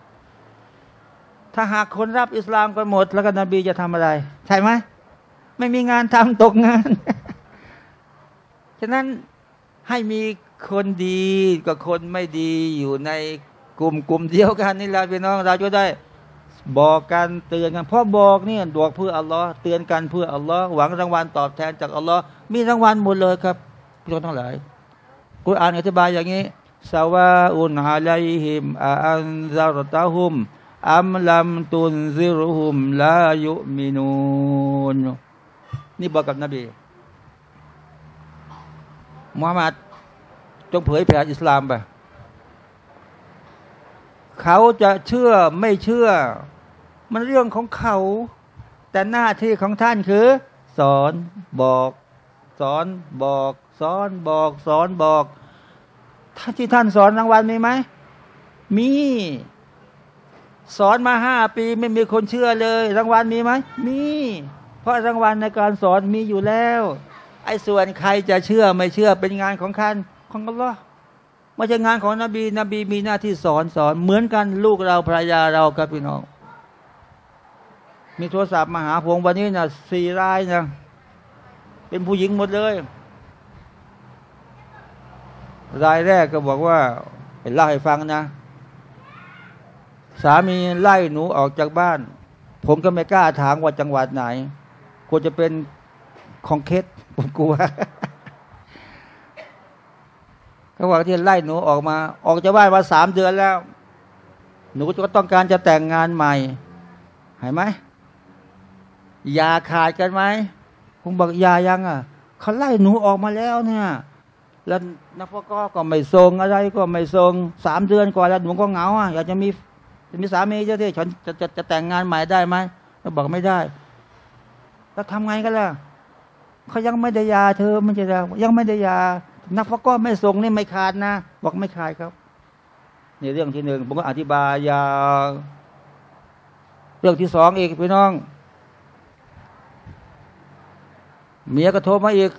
ถ้าหากคนรับอิสลามกันหมดแล้วก็นบีจะทำอะไรใช่ไหมไม่มีงานทำตกงาน ฉะนั้นให้มีคนดีกับคนไม่ดีอยู่ในกลุ่มกลุ่มเดียวกันนี่แหละพี่น้องเราจะได้บอกกันเตือนกันเพราะบอกนี่ดวงเพื่ออัลลอฮ์เตือนกันเพื่ออัลลอฮ์หวังรางวัลตอบแทนจากอัลลอฮ์มีรางวัลหมดเลยครับพี่น้องทั้งหลายกุรอานอธิบายอย่างนี้สวาอุนอะลัยฮิมอะอันซารตะฮุมอัมลัมตุนซิรุฮุมลายุมินูนนี่บอกกับนบีมุฮัมมัดจงเผยแผ่อิสลามไปเขาจะเชื่อไม่เชื่อมันเรื่องของเขาแต่หน้าที่ของท่านคือสอนบอกสอนบอกสอนบอกสอนบอกท่านที่ท่านสอนรางวัลมีไหมมีสอนมาห้าปีไม่มีคนเชื่อเลยรางวัลมีไหมมีเพราะรางวัลในการสอนมีอยู่แล้วไอ้ส่วนใครจะเชื่อไม่เชื่อเป็นงานของท่านของอัลลอฮ์ไม่ใช่งานของนบีนบีมีหน้าที่สอนสอนเหมือนกันลูกเราภรรยาเราครับพี่น้องมีโทรศัพท์มาหาผมวันนี้นะสี่รายนะเป็นผู้หญิงหมดเลยรายแรกก็บอกว่าเล่าให้ฟังนะสามีไล่หนูออกจากบ้านผมก็ไม่กล้าถามว่าจังหวัดไหนกลัวจะเป็นของเคสผมกลัวเขาบอกที่ไล่หนูออกมาออกจากบ้านมาสามเดือนแล้วหนูก็ต้องการจะแต่งงานใหม่เห็นไหมยาขาดกันไหมผมบอกยายังอ่ะเขาไล่หนูออกมาแล้วเนี่ยแล้วนักฟอกก็ไม่ทรงอะไรก็ไม่ทรงสามเดือนก่อนแล้วหนูก็เหงาอ่ะอยากจะมีจะมีสามีเจ้าที่ฉันจะจะจะแต่งงานใหม่ได้ไหมเขาบอกไม่ได้แล้วทำไงกันล่ะเขายังไม่ได้ยาเธอไม่ใช่แล้วยังไม่ได้ยานักฟอกไม่ทรงนี่ไม่ขาดนะบอกไม่ขาดครับนี่เรื่องที่หนึ่งผมก็อธิบายยาเรื่องที่สองอีกพี่น้องเมียก็โทรมาอีก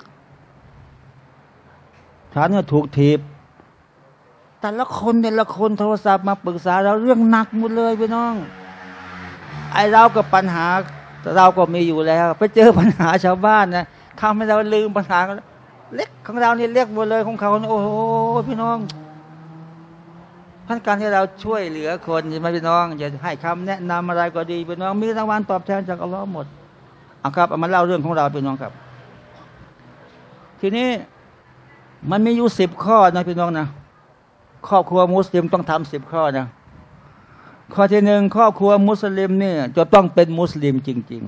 ฉันเนี่ยถูกถีบแต่ละคนแต่ละคนโทรศัพท์มาปรึกษาเราเรื่องหนักหมดเลยพี่น้องไอเรากับปัญหาเราก็มีอยู่แล้วไปเจอปัญหาชาวบ้านนะทำให้เราลืมปัญหาเล็กของเรานี่เล็กหมดเลยของเขาโอ้โหพี่น้องท่านการที่เราช่วยเหลือคนใช่ไหมพี่น้องอย่าให้คำแนะนำอะไรก็ดีพี่น้องมีรางวัลตอบแทนจากอัลลอฮ์หมดเอาครับเอามาเล่าเรื่องของเราพี่น้องครับทีนี้มันมีอยู่สิบข้อนะพี่น้องนะครอบครัวมุสลิมต้องทำสิบข้อนะข้อที่หนึ่งครอบครัวมุสลิมเนี่ยจะต้องเป็นมุสลิมจริง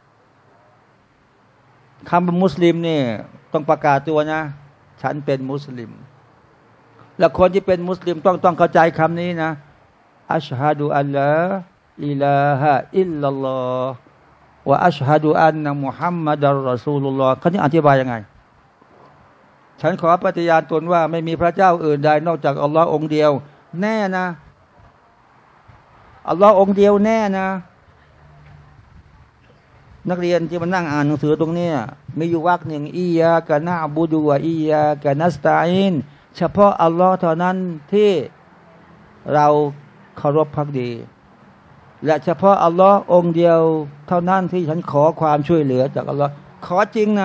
ๆคำเป็นมุสลิมเนี่ยต้องประกาศตัวนะฉันเป็นมุสลิมและคนที่เป็นมุสลิมต้องต้องเข้าใจคำนี้นะอัชฮะดูอัลลอฮ์อิลาฮะอิลลัลลอฮ์วะอัชฮะดูอันนะมุฮัมมัดอัลรอซูลุลลอฮ์เขาจะอธิบายยังไงฉันขอปฏิญาณตนว่าไม่มีพระเจ้าอื่นใดนอกจากอัลลอฮ์องเดียวแน่นะอัลลอฮ์องเดียวแน่นะนักเรียนที่มานั่งอ่านหนังสือตรงนี้มีอยู่วรรคหนึ่งอียากะนะบูดูวะอียากะนัสตาอินเฉพาะอัลลอฮ์เท่านั้นที่เราเคารพภักดีและเฉพาะอัลลอฮ์องเดียวเท่านั้นที่ฉันขอความช่วยเหลือจากอัลลอฮ์ขอจริงนะ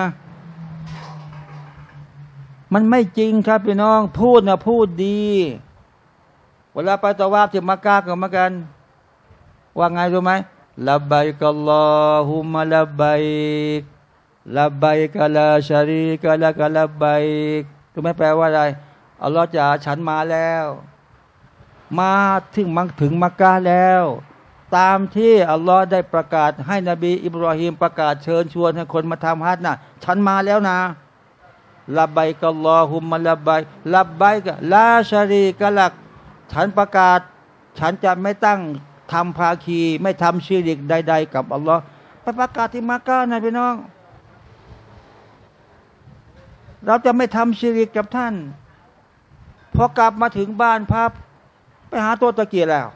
มันไม่จริงครับพี่น้องพูดนะพูดดีเวลาไปตะวาฟที่มักกะก็เหมือนกันว่าไงรู้ไหมลับบัยกัลลอฮุมะลับบัยลับบัยกะลาชะรีกะละกะลับบัยรู้ไหมแปลว่าอะไรอัลลอฮ์จ๋าฉันมาแล้วมาถึงมักถึงมักกะแล้วตามที่อัลลอฮ์ได้ประกาศให้นบีอิบราฮิมประกาศเชิญชวนให้คนมาทำฮัจญ์น่ะฉันมาแล้วนะลับบัยกัลลอฮุมะลับบัยลับบัยกะลาชะรีกะลักฉันประกาศฉันจะไม่ตั้งทำภาคีไม่ทำชิริกใดๆกับอัลลอฮ์ไปประกาศที่มักกะนะพี่น้องเราจะไม่ทำชิริกกับท่านพอกลับมาถึงบ้านพับไปหาตัวตะเกียร์แล้ว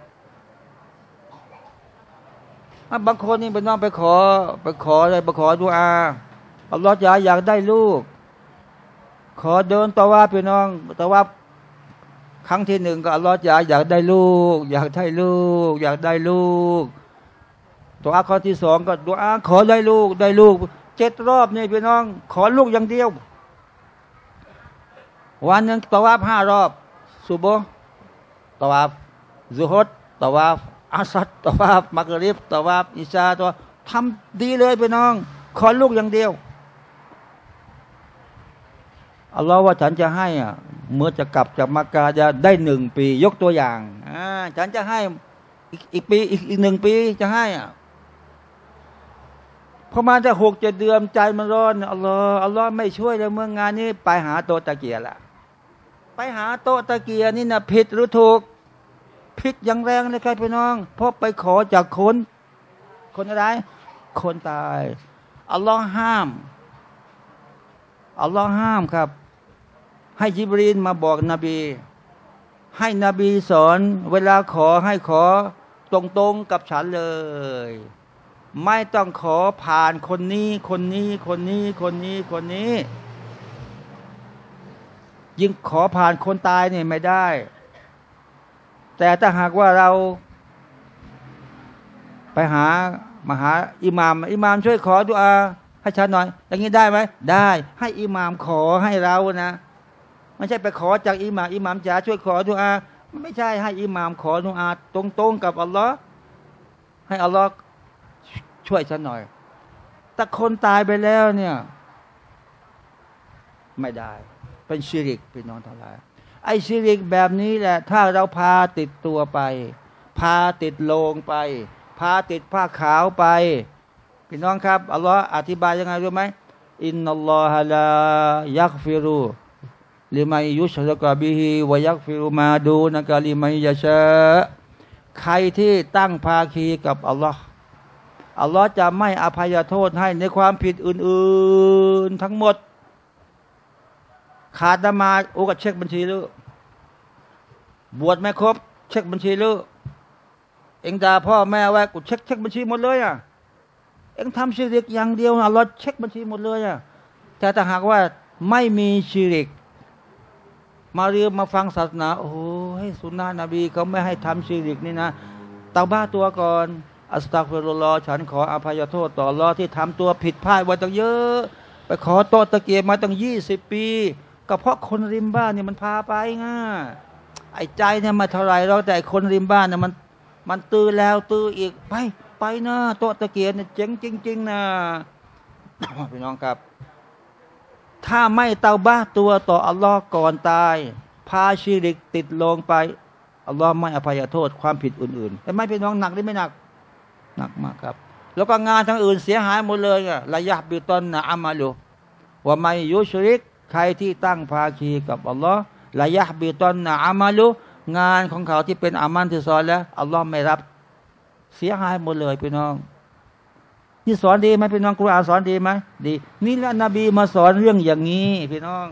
บางคนนี่เป็นน้องไปขอไปขออะไรไปขอดุอาอัลลอฮ์จะอยากได้ลูกขอเดินตะวาพี่น้องตะวาครั้งที่หนึ่งก็อัลลอฮ์จะอยากได้ลูกอยากได้ลูกอยากได้ลูกตะวาข้อที่สองก็ดุอาขอได้ลูกได้ลูกเจ็ดรอบนี่พี่น้องขอลูกอย่างเดียววันหนึ่งตะวาห้ารอบซุบฮ์ตะวาซุฮรตะวาอาซัดตะวามักริบตะวาอิชาตัวทำดีเลยพี่น้องขอลูกอย่างเดียวอัลลอฮ์ว่าฉันจะให้อ่ะเมื่อจะกลับจากมักกะจะได้หนึ่งปียกตัวอย่างอ่าฉันจะให้อีกอีกปีอีกอีกหนึ่งปีจะให้อ่ะพอมาจะหกเจ็ดเดือนใจมันร้อนอัลลอฮ์อัลลอฮ์ไม่ช่วยเลยเมื่องานนี้ไปหาโต๊ะตะเกียร์ละไปหาโต๊ะตะเกียร์นี่นะผิดหรือถูกผิดอย่างแรงเลยครับพี่น้องเพราะไปขอจากคนคนอะไรคนตายอัลลอฮ์ห้ามอัลลอฮ์ห้ามครับให้ญิบรีลมาบอกนบีให้นบีสอนเวลาขอให้ขอตรงๆกับฉันเลยไม่ต้องขอผ่านคนนี้คนนี้คนนี้คนนี้คนนี้ยิ่งขอผ่านคนตายเนี่ยไม่ได้แต่ถ้าหากว่าเราไปหามาหาอิหม่ามอิหม่ามช่วยขอดุอาให้ฉันหน่อยอย่างนี้ได้ไหมได้ให้อิหม่ามขอให้เรานะไม่ใช่ไปขอจากอิหม่ามอิหม่ามจ๋าช่วยขอดุอาไม่ใช่ให้อิหม่ามขอดุอาตรงๆกับอัลลอฮ์ให้อัลลอฮ์ช่วยฉันหน่อยแต่คนตายไปแล้วเนี่ยไม่ได้เป็นชิริกพี่น้องทั้งหลายไอ้ชิริกแบบนี้แหละถ้าเราพาติดตัวไปพาติดโลงไปพาติดผ้าขาวไปพี่น้องครับอัลลอฮ์อธิบายยังไงรู้ไหมอินนัลลอฮะลายักฟิรูลิมัยยุชรกะบิฮิวะยักฟิรูมาดูนะกะลิมัยยะชาใครที่ตั้งภาคีกับอัลลอฮ์อัลลอฮ์จะไม่อภัยโทษให้ในความผิดอื่นๆทั้งหมดขาดนมาโอ้ก็เช็คบัญชีลูกบวชไม่ครบเช็คบัญชีลูกเอ็งด่าพ่อแม่ไว้กูเช็คเช็คบัญชีหมดเลยอ่ะเอ็งทำชิริกอย่างเดียวอัลลอฮ์เช็คบัญชีหมดเลยอ่ะแต่ถ้าหากว่าไม่มีชิริกมาเรียนมาฟังศาสนาโอ้โหให้สุนนะนบีเขาไม่ให้ทำชิริกนี่นะเตาบ้าตัวก่อนอัสตัฆฟิรุลลอฮ์ฉันขออภัยโทษต่ออัลลอฮ์ที่ทำตัวผิดพลาดไว้ตั้งเยอะไปขอโต๊ะตะเกียบมาตั้งยี่สิบปีก็เพราะคนริมบ้านเนี่ยมันพาไปง่าไอ้ใจเนี่ยมาเท่าไรเราแต่คนริมบ้านเนี่ยมันมันตื้อแล้วตื้ออีกไปไปนะโต๊ะตะเกียบเนี่ยเจ๋งจริงๆนะพี่น้องครับถ้าไม่เตาบ้าตัวต่ออัลลอฮ์ก่อนตายพาชิริกติดลงไปอัลลอฮ์ไม่อภัยโทษความผิดอื่นๆแต่ไม่พี่น้องหนักหรือไม่หนักหนักมากครับแล้วก็งานทั้งอื่นเสียหายหมดเลยอะระยะบิตอนนะอามาลุว่าไม่ยุชริกใครที่ตั้งภาคีกับอัลลอฮ์ระยะบิตอนนะอามาลุงานของเขาที่เป็นอามันที่สอนแล้วอัลลอฮ์ไม่รับเสียหายหมดเลยพี่น้องนี่สอนดีไหมพี่น้องกุรอานสอนดีไหมดีนี่แหละนบีมาสอนเรื่องอย่างนี้พี่น้อง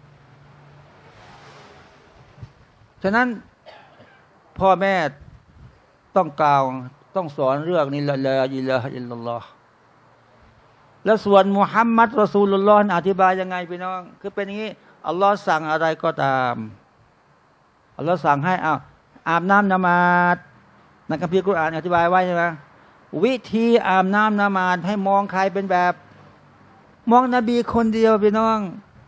ฉะนั้นพ่อแม่ต้องกล่าวต้องสอนเรื่องนี้ละลาอิลาฮะอิลลัลลอฮ์แล้วส่วนมุฮัมมัดรอซูลุลลอฮ์อธิบายยังไงพี่น้องคือเป็นอย่างนี้อัลลอฮ์สั่งอะไรก็ตามอัลลอฮ์สั่งให้อ้าวอาบน้ำนมาดในคัมภีร์กุรอานอธิบายไว้ใช่ไหมวิธีอาบน้ำนมาดให้มองใครเป็นแบบมองนบีคนเดียวพี่น้อง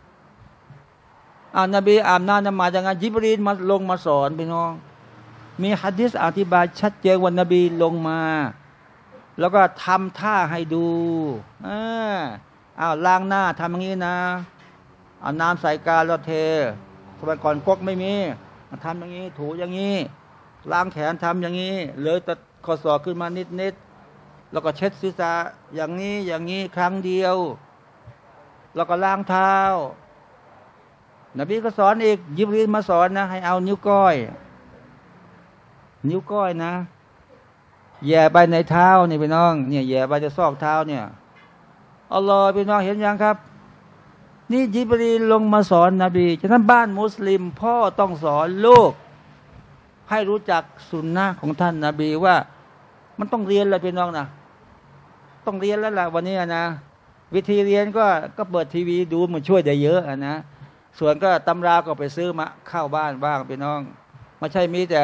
อ่านบีอาบน้ำนมาดยังไงญิบรีลมาลงมาสอนพี่น้องมีหะดีษอธิบายชัดเจนว่านบีลงมาแล้วก็ทำท่าให้ดูอ่าอ้าวล้างหน้าทำอย่างนี้นะเอาน้ำใส่กาแล้วเทสมัยก่อนก๊อกไม่มีทำอย่างนี้ถูอย่างนี้ล้างแขนทำอย่างนี้เลยตัดข้อศอกขึ้นมานิดนิดแล้วก็เช็ดศีรษะอย่างนี้อย่างนี้ครั้งเดียวแล้วก็ล้างเท้านบีก็สอนอีกยิบรีลมาสอนนะให้เอานิ้วก้อยนิ้วก้อยนะแย่ไปในเท้านี่พี่น้องเนี่ยแย่ไปจะซอกเท้าเนี่ยอัลลอฮ์พี่น้องเห็นยังครับนี่ญิบรีลลงมาสอนนบีฉะนั้นบ้านมุสลิมพ่อต้องสอนลูกให้รู้จักสุนนะของท่านนบีว่ามันต้องเรียนเลยพี่น้องนะต้องเรียนแล้วล่ะวันนี้นะวิธีเรียนก็ก็เปิดทีวีดูมันช่วยได้เยอะนะส่วนก็ตำราก็ไปซื้อมาเข้าบ้านบ้างพี่น้องไม่ใช่มีแต่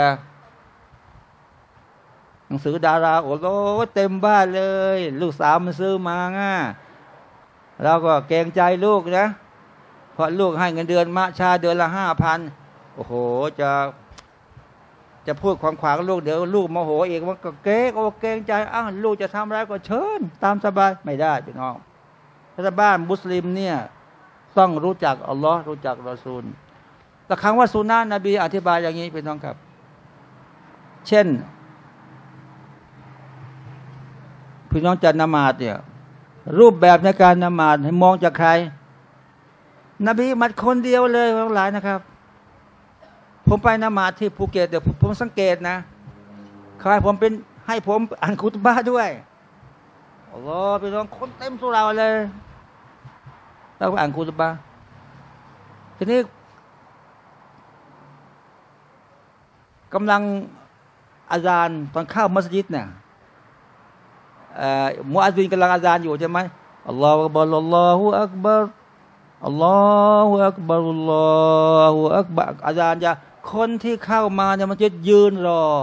หนังสือดาราโอ้โหเต็มบ้านเลยลูกสาวมันซื้อมาง่ะเราก็เกรงใจลูกนะเพราะลูกให้เงินเดือนมาชาเดือนละห้าพันโอ้โหจะจะพูดขวางขวางลูกเดี๋ยวลูกโมโหเองมันก็เกรงโอ้เกรงใจอ้าวลูกจะทำอะไรก็เชิญตามสบายไม่ได้พี่น้องถ้าบ้านมุสลิมเนี่ยต้องรู้จักอัลลอฮ์รู้จักรอซูลแต่คำว่าสุนนะนบีอธิบายอย่างนี้พี่น้องครับเช่นพี่น้องจะนมาดเนี่ยรูปแบบในการนมาดให้มองจากใครนบีมัดคนเดียวเลยทั้งหลายนะครับผมไปนมาดที่ภูเก็ตเดี๋ยวผมสังเกตนะใครผมเป็นให้ผมอ่านคุตบะห์ด้วยอัลลอฮ์พี่น้องคนเต็มสุราเลยแล้วอ่านคุตบะห์ทีนี้กำลังอาจารย์ตอนเข้ามัสยิดเนี่ยมุอัซซินกำลังอาจารย์อยู่ใช่ไหมอัลลอฮฺอักบัรอัลลอฮฺอักบัรอัลลอฮฺอักบัรอัลลอฮฺอักบัรอาจารย์จะคนที่เข้ามาเนี่ยมันจะยืนรอ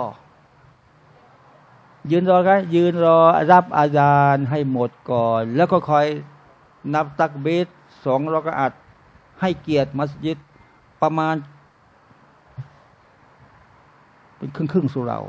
ยืนรอไงยืนรอรับอาจารย์ให้หมดก่อนแล้วก็คอยนับตักบีรสองรอกะอัตให้เกียรติมัสยิดประมาณเป็นครึ่งครึ่งสุเรา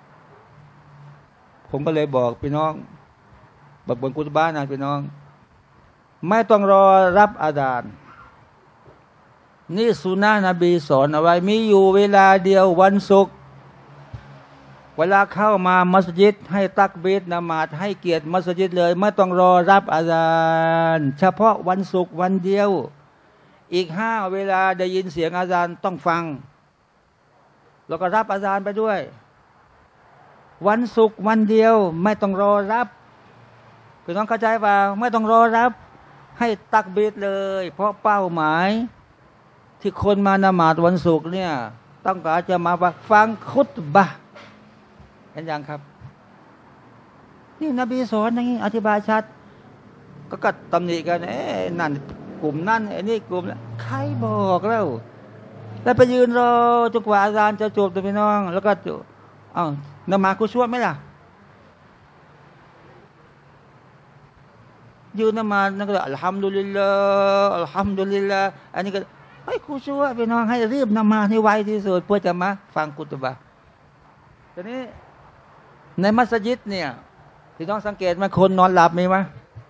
ผมก็เลยบอกพี่น้องบอกบนกุตบ้านนะพี่น้องไม่ต้องรอรับอาจารย์นี่สุนนะนบีสอนเอาไว้มีอยู่เวลาเดียววันศุกร์เวลาเข้ามามัสยิดให้ตักบีรนมาดให้เกียรติมัสยิดเลยไม่ต้องรอรับอาจารย์เฉพาะวันศุกร์วันเดียวอีกห้าเวลาได้ยินเสียงอาจารย์ต้องฟังแล้วก็รับอาจารย์ไปด้วยวันศุกร์วันเดียวไม่ต้องรอรับพี่น้องเข้าใจป่ะไม่ต้องรอรับให้ตักบีรเลยเพราะเป้าหมายที่คนมานมาดวันศุกร์เนี่ยต้องการจะมาฟังคุตบะห์เห็นยังครับนี่นบีสอนอย่างนี้อธิบายชัดก็กัดตำหนิกันเอ๊ะนั่นกลุ่มนั่นไอ้นี่กลุ่มนั้นใครบอกแล้วแล้วไปยืนรอจนกว่าอาจารย์จะจบตัวพี่น้องแล้วก็เอ้านมากุชวดไหมล่ะยืนนมานั่นก็อัลฮัมดุลิลลาห์อัลฮัมดุลิลลาห์อันนี้ก็ไอ้กุชวดพี่น้องให้รีบนมาให้ไวที่สุดเพื่อจะมาฟังกุตบะห์ทีนี้ในมัสยิดเนี่ยพี่น้องสังเกตไหมคนนอนหลับมีไหม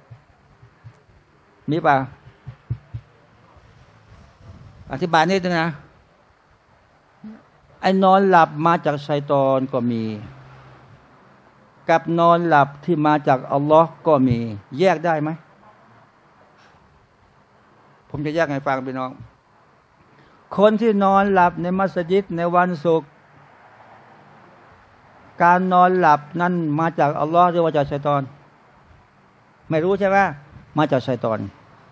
มีป่ะอธิบายนิดนึงนะไอ้นอนหลับมาจากชัยฏอนก็มีกับนอนหลับที่มาจากอัลลอฮ์ก็มีแยกได้ไหมผมจะแยกให้ฟังพี่น้องคนที่นอนหลับในมัสยิดในวันศุกร์การนอนหลับนั้นมาจากอัลลอฮ์หรือว่าจากชัยฏอนไม่รู้ใช่ไหมมาจากชัยฏอน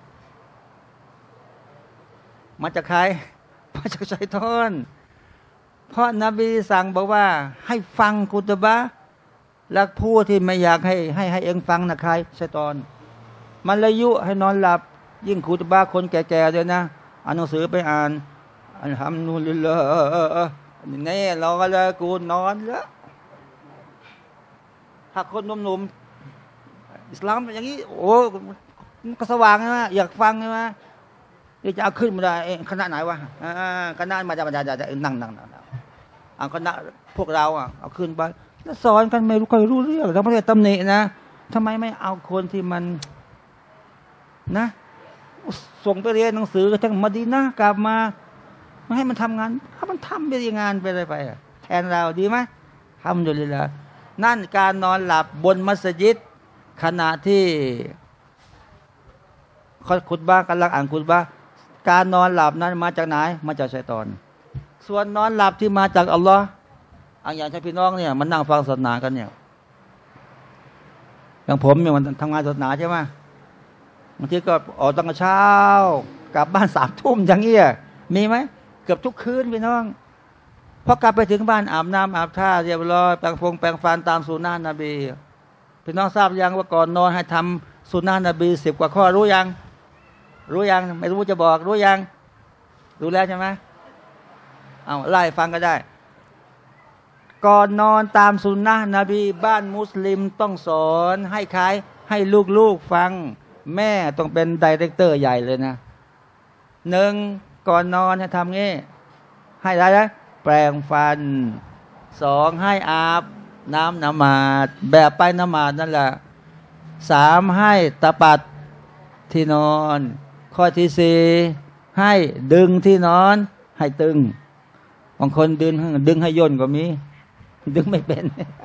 มาจากใครมาจากชัยฏอนเพราะนบีสั่งบอกว่าให้ฟังกุตบะห์และผู้ที่ไม่อยากให้ให้ให้เองฟังนะใครชัยฏอนมันเลยยุให้นอนหลับยิ่งกุตบะห์คนแก่ๆด้วยนะอ่านหนังสือไปอ่านอัลฮัมดุลิลลาห์นี่เราก็เลยกูนอนแล้วถ้าคนหนุ่มๆอิสลามอย่างนี้โอ้ก็สว่างนะอยากฟังใช่ไหมจะเอาขึ้นมาได้คณะไหนวะคณะมาจะมาจะจะนั่งนั่งนั่งเอาคณะพวกเราอ่ะเอาขึ้นไปแล้วสอนกันไม่รู้ใครรู้เรื่องเราไม่ได้ตำหนินะทำไมไม่เอาคนที่มันนะส่งไปเรียนหนังสือทั้งมะดีนะห์กลับมาไม่ให้มันทำงานถ้ามันทำไปงานไปอะไรไปแทนเราดีไหมทำอยู่เลยละนั่นการนอนหลับบนมัสยิดขณะที่คุตบะห์กำลังอ่านคุตบะห์การนอนหลับนั้นมาจากไหนมาจากชัยฏอนส่วนนอนหลับที่มาจากอัลลอฮ์อย่างเช่นพี่น้องเนี่ยมันนั่งฟังศาสนากันเนี่ยอย่างผมเนี่ยมันทำงานศาสนาใช่ไหมบางทีก็ออกตั้งแต่เช้ากลับบ้านสามทุ่มอย่างเงี้ยมีไหมเกือบทุกคืนพี่น้องพอกลับไปถึงบ้านอาบน้ำอาบท่าเรียบร้อยแปรงฟงแปรงฟันตามสุนนะนบีพี่น้องทราบยังว่าก่อนนอนให้ทำสุนนะนบีสิบกว่าข้อรู้ยังรู้ยังไม่รู้จะบอกรู้ยังรู้แล้วใช่ไหมเอาไล่ฟังก็ได้ก่อนนอนตามสุนนะนบีบ้านมุสลิมต้องสอนให้ใครให้ลูกๆฟังแม่ต้องเป็นไดเรคเตอร์ใหญ่เลยนะหนึ่งก่อนนอนให้ทำงี้ให้อะไรนะแปรงฟันสองให้อาบน้ำนมาดแบบไปนมาดนั่นแหละสามให้ตะปัดที่นอนข้อที่สี่ให้ดึงที่นอนให้ตึงบางคนดึงดึงให้ย่นก็มีดึงไม่เป็น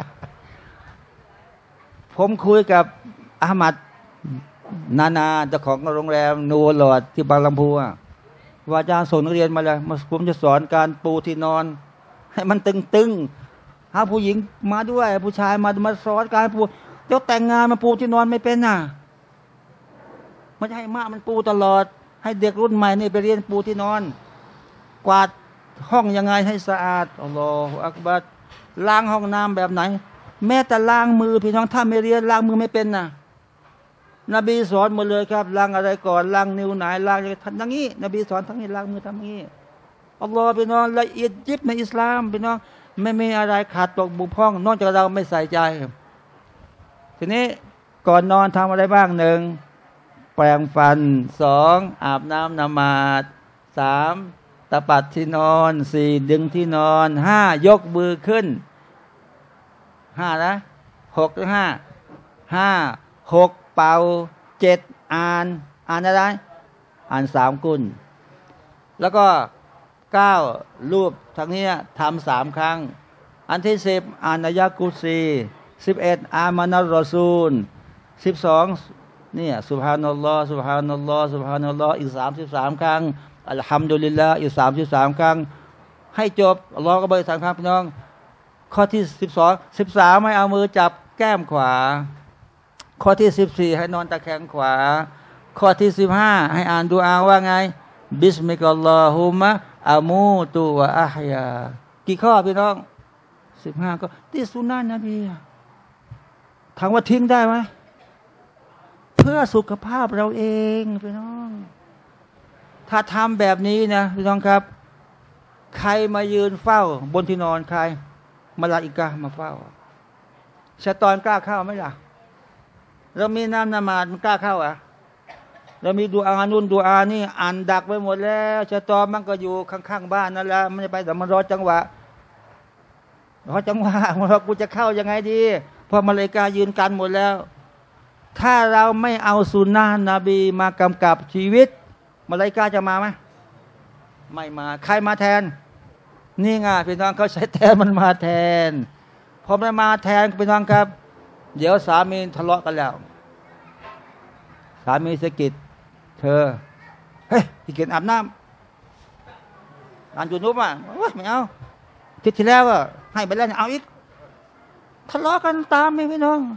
ผมคุยกับอามัดนานาเจ้าของโรงแรมนูวลอดที่บางลำพูว่าอาจารย์ส่งนักเรียนมาเลยผมจะสอนการปูที่นอนให้มันตึงๆหาผู้หญิงมาด้วยผู้ชายมามาสอนการปูเดี๋ยวแต่งงานมาปูที่นอนไม่เป็นน่ะไม่ใช่มากมันปูตลอดให้เด็กรุ่นใหม่นี่ไปเรียนปูที่นอนกวาดห้องยังไงให้สะอาดอัลลอฮฺอักบัรล้างห้องน้ำแบบไหนแม้แต่ล้างมือพี่น้องถ้าไม่เรียนล้างมือไม่เป็นน่ะนบีสอนหมดเลยครับล้างอะไรก่อนล้างนิ้วไหนล้างทั้งนี้นบีสอนทั้งนี้ล้างมือทั้งนี้อัลลอฮฺพี่น้องละเอียดยิบในอิสลามพี่น้องไม่มีอะไรขาดตกบกพร่องนอกจากเราไม่ใส่ใจทีนี้ก่อนนอนทำอะไรบ้างหนึ่งแปรงฟันสองอาบน้ำนมาดสามตะปัดที่นอนสี่ดึงที่นอนห้ายกมือขึ้นห้านะหกหรือห้าห้าหกเป่าเจ็ดอ่านอ่านอะไรอ่านสามกุลแล้วก็เก้ารูปทั้งนี้ทำสามครั้งอันที่สิบอ่านอายะกุซีสิบเอ็ดอามานัลรอซูลสิบสองเนี่ยซุบฮานัลลอฮ์ซุบฮานัลลอฮ์ซุบฮานัลลอฮ์อีกสามสิบสามครั้งอัลฮัมดุลิลลาห์อีกสามสิบสามครั้งให้จบอัลลอฮ์ก็บริสามครั้งพี่น้องข้อที่สิบสองสิบสามให้เอามือจับแก้มขวาข้อที่สิบสี่ให้นอนตะแคงขวาข้อที่สิบห้าให้อ่านดุอาว่าไงบิสมิกัลลอฮุมะอามูตุวะอัฮยากี่ข้อพี่น้องสิบห้าก็ที่สุนันะนบีถามว่าทิ้งได้ไหมเพื่อสุขภาพเราเองพี่น้องถ้าทำแบบนี้นะพี่น้องครับใครมายืนเฝ้าบนที่นอนใครมาลาอิกะมาเฝ้าชัยฏอนกล้าเข้าไหมล่ะเรามีน้ำนมาดมันกล้าเข้าอ่ะเรามีดูอานุนดูอานี่อ่านดักไปหมดแล้วชัยฏอนมันก็อยู่ข้างๆบ้านนั่นแหละมันจะไปแต่มันรอจังหวะรอจังหวะว่ากูจะเข้ายังไงดีเพราะมาลาอิกะยืนกันหมดแล้วถ้าเราไม่เอาสุนนะนบีมากำกับชีวิตมาลาอิกะจะมาไหมไม่มาใครมาแทนนี่ไงพี่น้องเขาใช้แทนมันมาแทนพอมันมาแทนพี่น้องครับเดี๋ยวสามีทะเลาะกันแล้วสามีสะกิดเธอเฮ้ยที่เกียจอาบน้ำอ่านจุนุบอ่ะไม่เอาทิศที่แล้วอ่ะให้ไปแล้วเอาอีกทะเลาะกันตามไหมพี่น้อง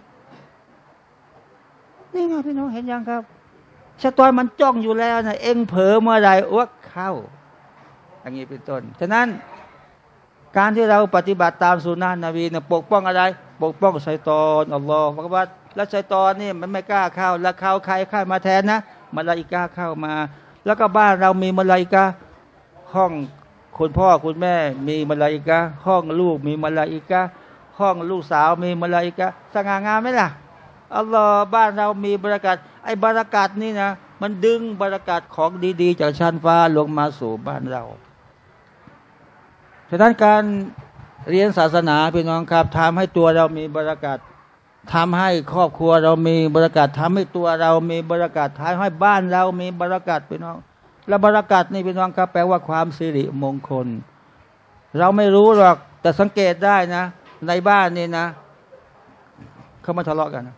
นี่ไงพี่น้องเห็นยังครับชะตอนมันจ้องอยู่แล้วนะเอ็งเผลอเมื่อใดอ้วกเข้าอย่างนี้เป็นต้นฉะนั้นการที่เราปฏิบัติตามสุนนะนบีเนี่ยปกป้องอะไรปกป้องชัยฏอนอัลลอฮฺบอกว่าแล้วชัยฏอนนี่มันไม่กล้าเข้าแล้วเข้าใครเข้ามาแทนนะมลาอิกะเข้ามาแล้วก็บ้านเรามีมลาอิกะห้องคุณพ่อคุณแม่มีมลาอิกะห้องลูกมีมลาอิกะห้องลูกสาวมีมลาอิกะสง่างามไหมล่ะอัลลอฮฺบ้านเรามีบารักัตไอ้บารักัตนี่นะมันดึงบารักัตของดีๆจากชั้นฟ้าลงมาสู่บ้านเราฉะนั้นการเรียนศาสนาพี่น้องครับทำให้ตัวเรามีบารักัตทำให้ครอบครัวเรามีบารักัตทำให้ตัวเรามีบารักัตทำให้บ้านเรามีบารักัตพี่น้องและบารักัตนี่พี่น้องครับแปลว่าความสิริมงคลเราไม่รู้หรอกแต่สังเกตได้นะในบ้านนี่นะเขามาทะเลาะกันนะ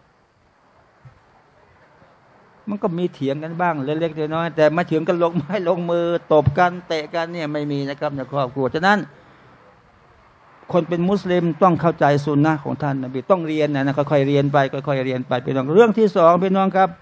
มันก็มีเถียงกันบ้างเล็กๆน้อยๆแต่มาถึงกันลงไม้ลงมือตบกันเตะกันเนี่ยไม่มีนะครับในครอบครัวฉะนั้นคนเป็นมุสลิมต้องเข้าใจสุนนะของท่านนบีต้องเรียนนะนะค่อยๆเรียนไปค่อยๆเรียนไปพี่น้องเรื่องที่สองพี่น้องครับ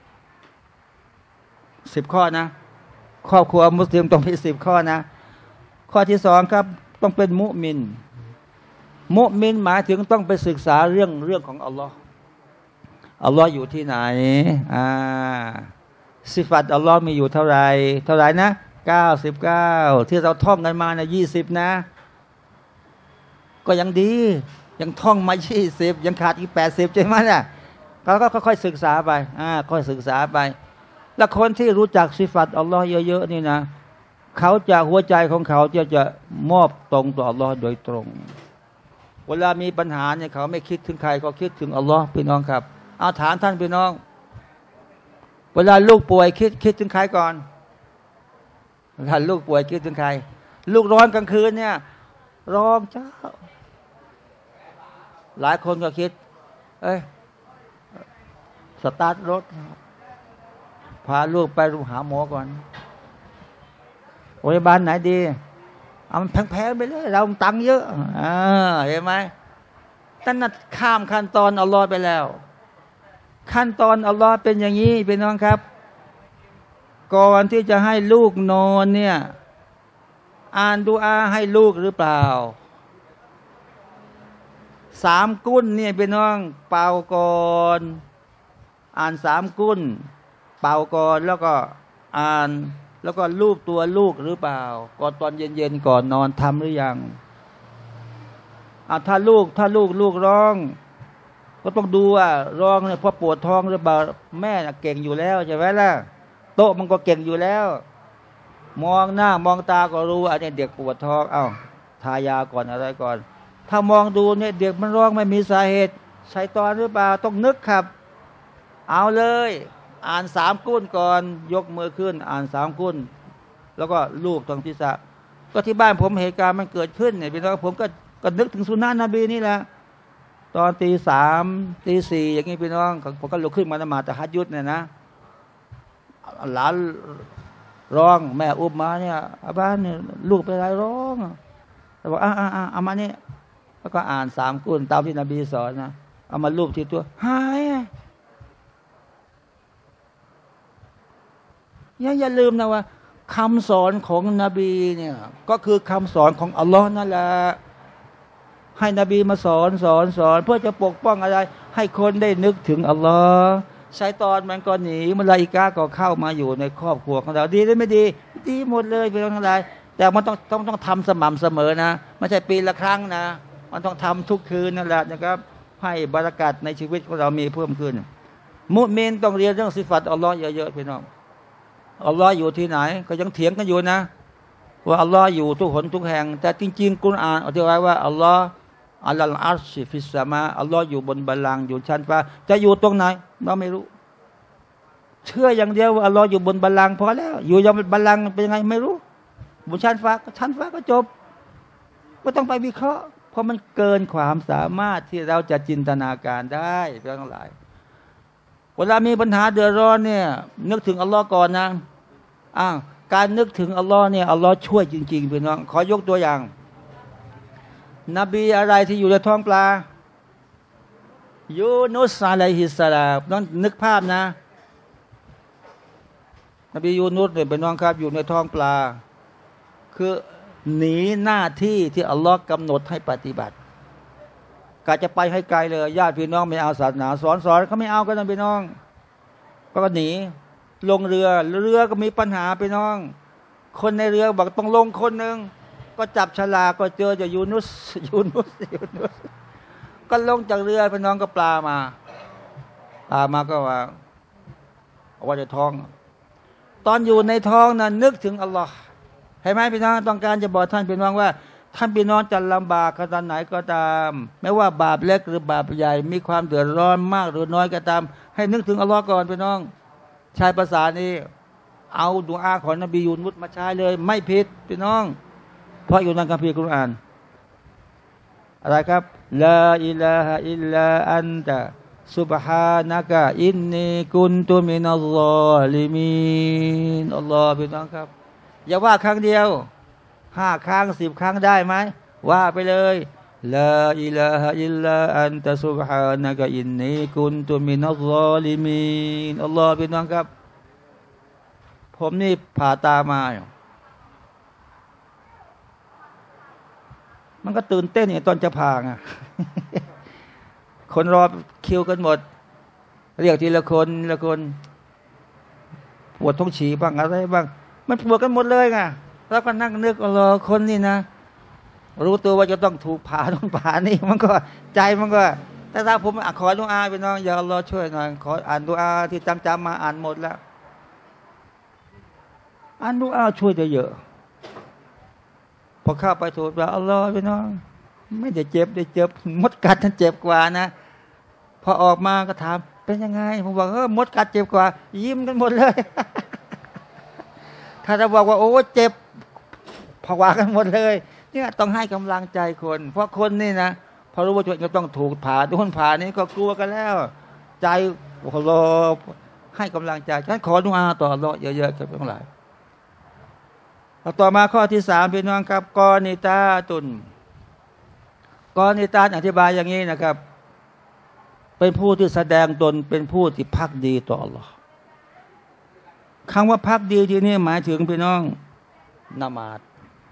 สิบข้อนะครอบครัวมุสลิมต้องมีสิบข้อนะข้อที่สองครับต้องเป็นมุมินมุมินหมายถึงต้องไปศึกษาเรื่องเรื่องของอัลลอฮ์อัลลอฮ์อยู่ที่ไหนอ่าสิฟัตอัลลอฮ์มีอยู่เท่าไหร่เท่าไหร่นะเก้าสิบเก้าที่เราท่องกันมานะยี่สิบนะก็ยังดียังท่องมายี่สิบยังขาดอีกแปดสิบใช่ไหมเนี่ยเราก็ค่อยๆศึกษาไปอ่าค่อยศึกษาไปแล้วคนที่รู้จักสิฟัตอัลลอฮ์เยอะๆนี่นะเขาจะหัวใจของเขาจะจะมอบตรงต่ออัลลอฮ์โดยตรงเวลามีปัญหาเนี่ยเขาไม่คิดถึงใครเขาคิดถึงอัลลอฮ์พี่น้องครับเอาถามท่านพี่น้องเวลาลูกป่วยคิดคิดถึงใครก่อนเวลาลูกป่วยคิดถึงใครลูกร้อนกลางคืนเนี่ยร้องเจ้าหลายคนก็คิดเอ้ยสตาร์ทรถพาลูกไปหาหมอก่อนโรงพยาบาลไหนดีเอามันแพงๆไปเลยเราตังค์เยอะอ่าเห็นไหมตั้งแต่ข้ามขั้นตอนอัลลอฮ์ไปแล้วขั้นตอนอัลลอฮ์เป็นอย่างนี้เป็นน้องครับก่อนที่จะให้ลูกนอนเนี่ยอ่านดุอาให้ลูกหรือเปล่าสามกุนเนี่ยเป็นน้องเป่าก่อนอ่านสามกุนเป่าก่อนแล้วก็อ่านแล้วก็ลูบตัวลูกหรือเปล่าก่อนตอนเย็นๆก่อนนอนทำหรือยังอ่าถ้าลูกถ้าลูกลูกร้องก็ต้องดูว่าร้องเนี่ยเพราะปวดท้องหรือเปล่าแม่เก่งอยู่แล้วใช่ไหมล่ะโต๊ะมันก็เก่งอยู่แล้วมองหน้ามองตาก็รู้อันนี้เด็กปวดท้องเอ้าทายาก่อนอะไรก่อนถ้ามองดูเนี่ยเด็กมันร้องไม่มีสาเหตุใช้ตอนหรือเปล่าต้องนึกครับเอาเลยอ่านสามกุ้นก่อนยกมือขึ้นอ่านสามกุ้นแล้วก็ลูกตรงที่สะก็ที่บ้านผมเหตุการณ์มันเกิดขึ้นเนี่ยพี่น้องผมก็ก็นึกถึงสุนนะนบีนี่แหละตอนตีสามตีสี่อย่างนี้พี่น้องผมก็ลุกขึ้นมาละหมาดตะฮัดยุดเนี่ยนะหลานร้องแม่อุ้มมาเนี่ยบ้านเนี่ยลูกเป็นไรร้องแต่บอกอ่าอ่าอ่าเอามาเนี่ยแล้วก็อ่านสามกุนตามที่นบีสอนนะเอามาลูบที่ตัวหายยังอย่าลืมนะว่าคำสอนของนบีเนี่ยก็คือคำสอนของอัลลอฮ์นั่นแหละให้นบีมาสอนสอนสอนเพื่อจะปกป้องอะไรให้คนได้นึกถึงอัลลอฮ์ชัยฏอนมันก็หนีมลาอิกะฮ์ก็เข้ามาอยู่ในครอบครัวของเราดีหรือไม่ดีดีหมดเลยไปทั้งหลายแต่มันต้องต้องต้องทำสม่ำเสมอนะไม่ใช่ปีละครั้งนะมันต้องทำทุกคืนนั่นแหละนะครับให้บารักัตในชีวิตของเรามีเพิ่มขึ้นมุมินต้องเรียนเรื่องสิฟัตอัลลอฮ์เยอะๆพี่น้องอัลลอฮ์อยู่ที่ไหนก็ยังเถียงกันอยู่นะว่าอัลลอฮ์อยู่ทุกหนทุกแห่งแต่จริงๆกุรอานอธิบายว่าอัลลอฮ์อัลลอฮ์อัลชิฟิสซามาอัลลอฮ์อยู่บนบัลลังก์อยู่ชั้นฟ้าจะอยู่ตรงไหนเราไม่รู้เชื่ออย่างเดียวว่าอัลลอฮ์อยู่บนบัลลังก์พอแล้วอยู่ยังบัลลังก์เป็นยังไงไม่รู้บนชั้นฟ้าชั้นฟ้าก็จบไม่ต้องไปวิเคราะห์เพราะมันเกินความสามารถที่เราจะจินตนาการได้เรื่องหลายเวลามีปัญหาเดือดร้อนเนี่ยนึกถึงอัลลอฮ์ก่อนนะอ้าวการนึกถึงอัลลอฮ์เนี่ยอัลลอฮ์ช่วยจริงๆพี่น้องขอยกตัวอย่างนบีอะไรที่อยู่ในท้องปลายูนุสอะลัยฮิสสลามต้องนึกภาพนะนบียูนุสเนี่ยเป็นน้องครับอยู่ในท้องปลาคือหนีหน้าที่ที่อัลลอฮ์กำหนดให้ปฏิบัติกะจะไปให้ไกลเลยญาติพี่น้องไม่เอาศาสนาสอนสอนเขาไม่เอากันนะพี่น้องก็หนีลงเรือเรือก็มีปัญหาพี่น้องคนในเรือบอกต้องลงคนหนึ่งก็จับฉลากก็เจอจะยูนุสยูนุสยูนุสก็ลงจากเรือพี่น้องก็ปลามาปลามาก็ว่าเอาไว้ในท้องตอนอยู่ในท้องนั้นนึกถึงอัลลอฮ์เห็นไหมพี่น้องต้องการจะบอกท่านพี่น้องว่าท่านพี่น้องจะลำบากขนาดไหนก็ตามไม่ว่าบาปเล็กหรือบาปใหญ่มีความเดือดร้อนมากหรือน้อยก็ตามให้นึกถึงอัลลอฮ์ก่อนพี่น้องใช้ภาษานี้เอาดุอาของนบียูนุสมาใช้เลยไม่ผิดพี่น้องเพราะอยู่ในคัมภีร์กุรอานอะไรครับลาอิลาฮะอิลลาอันตะซุบฮานะกะอินนีกุนตุมินัลลอลิมีนอัลลอฮ์พี่น้องครับอย่าว่าครั้งเดียวห้าครั้งสิบครั้งได้ไหมว่าไปเลยลาอิลาฮะอิลลาอันตะซุบฮานะกะอินนีกุนตุมินัลลอลิมีนอัลลอฮ์พี่น้องครับผมนี่ผ่าตามามันก็ตื่นเต้นอย่างตอนจะผ่าไง คนรอคิวกันหมดเรียกทีละคนละคนปวดท้องฉี่บ้างอะไรบ้างมันปวดกันหมดเลยไงแล้วก็นั่งนึกรอคนนี่นะรู้ตัวว่าจะต้องถูกผ่าต้องผ่านี่มันก็ใจมันก็แต่ถ้าผมขอดุอาไปน้องอย่าอัลลอฮ์ช่วยหน่อยขออ่านดุอาที่จำจำมาอ่านหมดแล้วอ่านดุอาช่วยได้เยอะพอเข้าไปถูกว่าอัลลอฮ์ไปน้องไม่ได้เจ็บได้เจ็บมดกัดท่านเจ็บกว่านะพอออกมาก็ถามเป็นยังไงผมบอกเออมดกัดเจ็บกว่ายิ้มกันหมดเลย ถ้าจะบอกว่าโอ้เจ็บผวากันหมดเลยเนี่ยต้องให้กำลังใจคนเพราะคนนี่นะพอรู้ว่าตัวเองจะต้องถูกผ่าโดนผ่านี่ก็กลัวกันแล้วใจโอ้โหให้กำลังใจฉันขอดุอาต่ออัลเลาะห์เยอะๆกับทั้งหลายต่อมาข้อที่สามพี่น้องครับกอนิตาตุนกอนิตาอธิบายอย่างนี้นะครับเป็นผู้ที่แสดงตนเป็นผู้ที่ภักดีต่ออัลเลาะห์คำว่าภักดีที่นี่หมายถึงพี่น้องละหมาด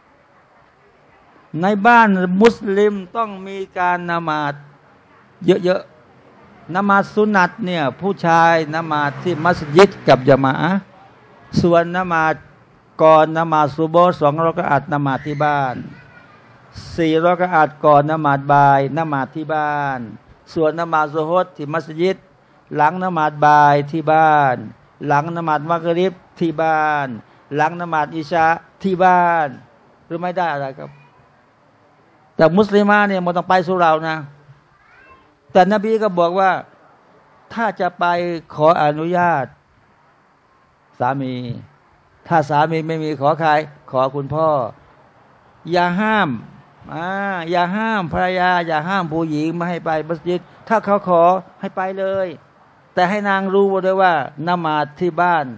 ในบ้านมุสลิมต้องมีการละหมาดเยอะๆละหมาดสุนัตเนี่ยผู้ชายละหมาดที่มัสยิดกับญะมาอะห์ส่วนละหมาดก่อนละหมาดซุบฮ์สองรอกะอัตละหมาดที่บ้านสี่รอกะอัตก่อนละหมาดบ่ายละหมาดที่บ้านส่วนละหมาดซุฮรที่มัสยิดหลังละหมาดบ่ายที่บ้านหลังละหมาดมักริบที่บ้านหลังละหมาดอิชาที่บ้านหรือไม่ได้อะไรครับแต่มุสลิมาเนี่ยมันต้องไปสู่เรานะแต่นบีก็บอกว่าถ้าจะไปขออนุญาตสามีถ้าสามีไม่มีขอใครขอคุณพ่ออย่าห้ามอ่าอย่าห้ามภรรยาอย่าห้ามผู้หญิงไม่ให้ไปมัสยิดถ้าเขาขอให้ไปเลยแต่ให้นางรู้ด้วยว่าละหมาดที่บ้าน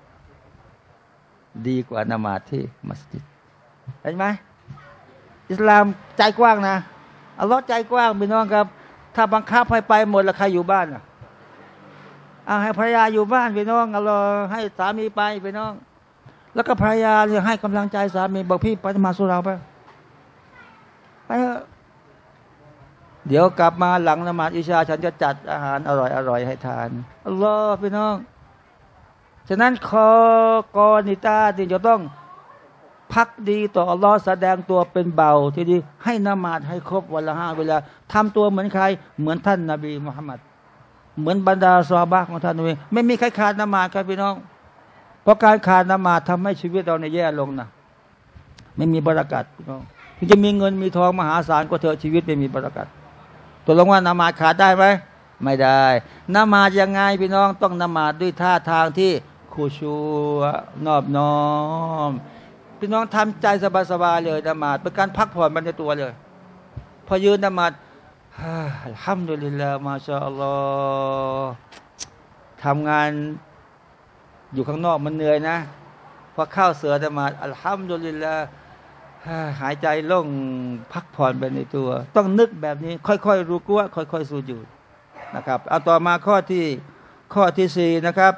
ดีกว่าละหมาดที่มัสยิดเห็นไหมอิสลามใจกว้างนะอัลลอฮ์ใจกว้างพี่น้องครับถ้าบังคับให้ไปหมดแล้วใครอยู่บ้านอ่ะอ่าให้ภรรยาอยู่บ้านพี่น้องอัลลอฮ์ให้สามีไปพี่น้องแล้วก็ภรรยาเนี่ยให้กำลังใจสามีบอกพี่ไปมาสู่เราไปไปเดี๋ยวกลับมาหลังละหมาดอิชาฉันจะจัดอาหารอร่อยอร่อยให้ทานอัลลอฮ์พี่น้องฉะนั้นคอกอนิตาที่จะต้องพักดีต่ออัลลอฮ์แสดงตัวเป็นเบาทีนี้ให้นมาดให้ครบวันละห้าเวลาทำตัวเหมือนใครเหมือนท่านนบีมุฮัมมัดเหมือนบรรดาซอฮาบะห์ของท่านนบีไม่มีใครขาดนมาดครับพี่น้องเพราะการขาดนมาดทำให้ชีวิตเราเนี่ยแย่ลงนะไม่มีบารักัตพี่น้องถึงจะมีเงินมีทองมหาศาลก็เถอะชีวิตไม่มีบารักัตตัวลงว่านมาดขาดได้ไหมไม่ได้นมาดยังไงพี่น้องต้องนมาดด้วยท่าทางที่คุชูนอบน้อมพี่น้องทำใจสบายๆเลยนมาดเป็นการพักผ่อนบรรในตัวเลยพอยืนนมาดอัลฮัมดุลิลลาห์มาชาอัลลอฮ์ทำงานอยู่ข้างนอกมันเหนื่อยนะพอเข้าเสือนมาดอัลฮัมดุลิลลาห์หายใจโล่งพักผ่อนไปในตัวต้องนึกแบบนี้ค่อยๆรู้กัวค่อยๆสูญูนะครับเอาต่อมาข้อที่ข้อที่สี่นะครับ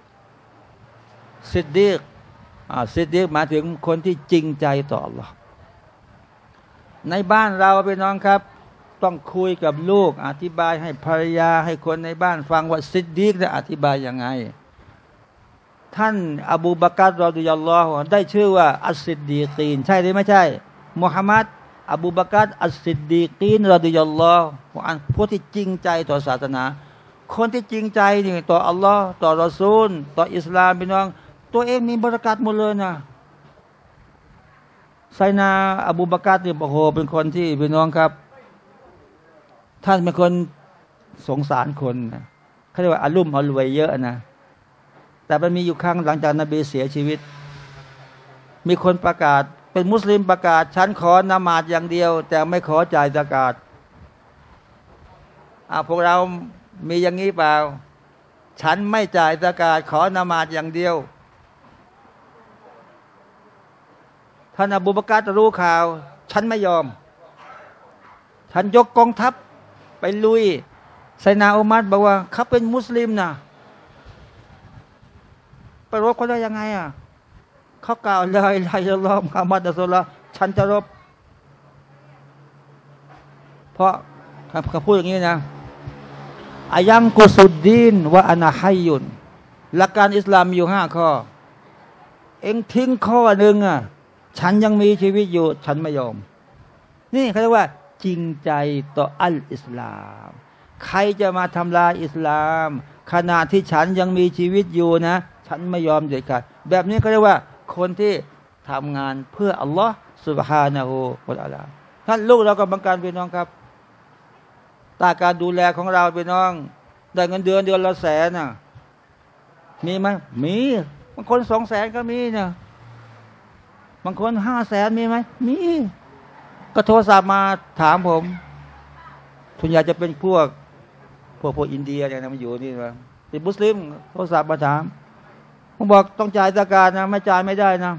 ซิดดีกซิดดีกหมายถึงคนที่จริงใจต่อ Allah ในบ้านเราพี่น้องครับต้องคุยกับลูกอธิบายให้ภรรยาให้คนในบ้านฟังว่าซิดดีกจะอธิบายยังไงท่านอบูบักรรอฎิยัลลอฮุได้ชื่อว่าอัสซิดดีกีนใช่หรือไม่ใช่มุฮัมมัดอบูบักรอัสซิดดีกีนรอฎิยัลลอฮุอันผู้ที่จริงใจต่อศาสนาคนที่จริงใจนี่ต่ออัลลอฮ์ต่อรอซูลต่ออิสลามพี่น้องตัวเองมีบารกัตหมดเลยนะไซนาอบูบักรเนี่ยโอ้โหเป็นคนที่พี่น้องครับท่านเป็นคนสงสารคนนะเขาเรียกว่าอารุ่มเอารวยเยอะนะแต่มันมีอยู่ครั้งหลังจากนบีเสียชีวิตมีคนประกาศเป็นมุสลิมประกาศฉันขอนมาดอย่างเดียวแต่ไม่ขอจ่ายซะกาตอ่าพวกเรามีอย่างนี้เปล่าฉันไม่จ่ายซะกาตขอนมาดอย่างเดียวท่านอบูบักรรู้ข่าวฉันไม่ยอมฉันยกกองทัพไปลุยไซนาอุมัรบอกว่าเขาเป็นมุสลิมนะไปรบเขาได้ยังไงอ่ะเขากล่าวเลยลายล้อมขามัดอัสลาฉันจะรบเพราะเขาพูดอย่างนี้นะอายังกุสุดดีนว่าอนาฮัยยุนหลักการอิสลามอยู่ห้าข้อเอ็งทิ้งข้อหนึ่งอ่ะฉันยังมีชีวิตอยู่ฉันไม่ยอมนี่เขาเรียกว่าจริงใจต่ออัลอิสลามใครจะมาทำลายอิสลามขณะที่ฉันยังมีชีวิตอยู่นะฉันไม่ยอมเด็ดขาดแบบนี้เขาเรียกว่าคนที่ทำงานเพื่ออัลลอฮ์ซุบฮานะฮูวะตะอาลาท่านลูกเราก็บังการพี่น้องครับตาการดูแลของเราพี่น้องได้เงินเดือนเดือนละแสนน่ะมีไหมมีบางคนสองแสนก็มีเนี่ยบางคนห้าแสนมีไหมมีก็โทรศัพท์มาถามผมส่วนใหญ่จะเป็นพวกพวกพวกอินเดียเนี่ยนะมันอยู่นี่นะเป็นมุสลิมโทรศัพท์มาถามผมบอกต้องจ่ายซะกาตนะไม่จ่ายไม่ได้นะ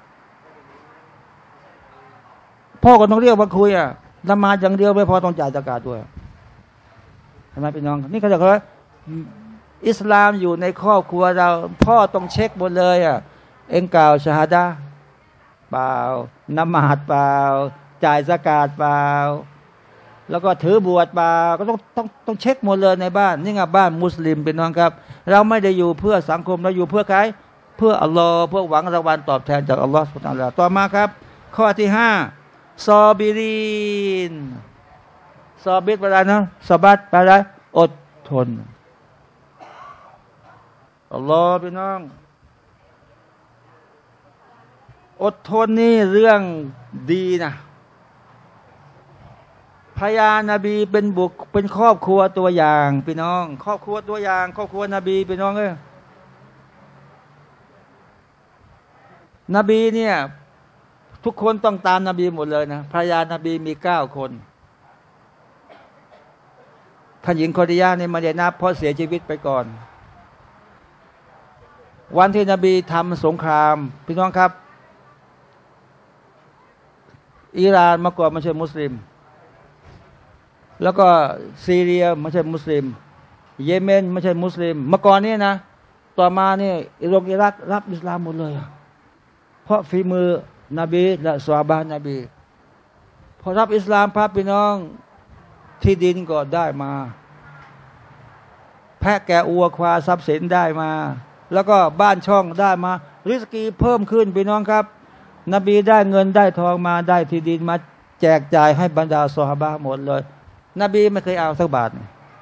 พ่อก็ต้องเรียกมาคุยอ่ะละหมาดอย่างเดียวไม่พอต้องจ่ายซะกาตด้วยเห็นไหมพี่น้องนี่เขาจะว่าอิสลามอยู่ในครอบครัวเราพ่อต้องเช็คหมดเลยอ่ะเอ็งกล่าวชาฮาดะห์เปล่าละหมาดเปล่าจ่ายซะกาตเปล่าแล้วก็ถือบวชเปล่าก็ต้องต้องต้องเช็คหมดเลยในบ้านนี่ไงบ้านมุสลิมเป็นน้องครับเราไม่ได้อยู่เพื่อสังคมเราอยู่เพื่อใครเพื่ออัลลอฮ์เพื่อหวังรางวัลตอบแทนจากอัลลอฮ์สุบฮานะฮูวะตะอาลาต่อมาครับข้อที่ห้าซอบิรินซอบิรอะไรนะซอบัตอะไรอดทนอัลลอฮ์พี่น้องอดทนนี่เรื่องดีนะพญานบีเป็นบุคเป็นครอบครัวตัวอย่างพี่น้องครอบครัวตัวอย่างครอบครัวนบีพี่น้องเอ้ยนบีเนี่ยทุกคนต้องตามนบีหมดเลยนะภรรยานาบีมีเก้าคนท่านหญิงคอดียะในมาเดนะห์เพราะเสียชีวิตไปก่อนวันที่นบีทำสงครามพี่น้องครับอิหร่านมาก่อนไม่ใช่มุสลิมแล้วก็ซีเรียไม่ใช่มุสลิมเยเมนไม่ใช่มุสลิมเมื่อก่อนนี้นะต่อมาเนี่ยอิรักอิรักรับอิสลามหมดเลยเพราะฝีมือนบีและซอฮาบะห์นบีพอรับอิสลามพระพี่น้องที่ดินก็ได้มาแพะแกะอัวควาทรัพย์สินได้มาแล้วก็บ้านช่องได้มาริสกีเพิ่มขึ้นพี่น้องครับนบีได้เงินได้ทองมาได้ที่ดินมาแจกจ่ายให้บรรดาซอฮาบะห์หมดเลยนบีไม่เคยเอาสักบาท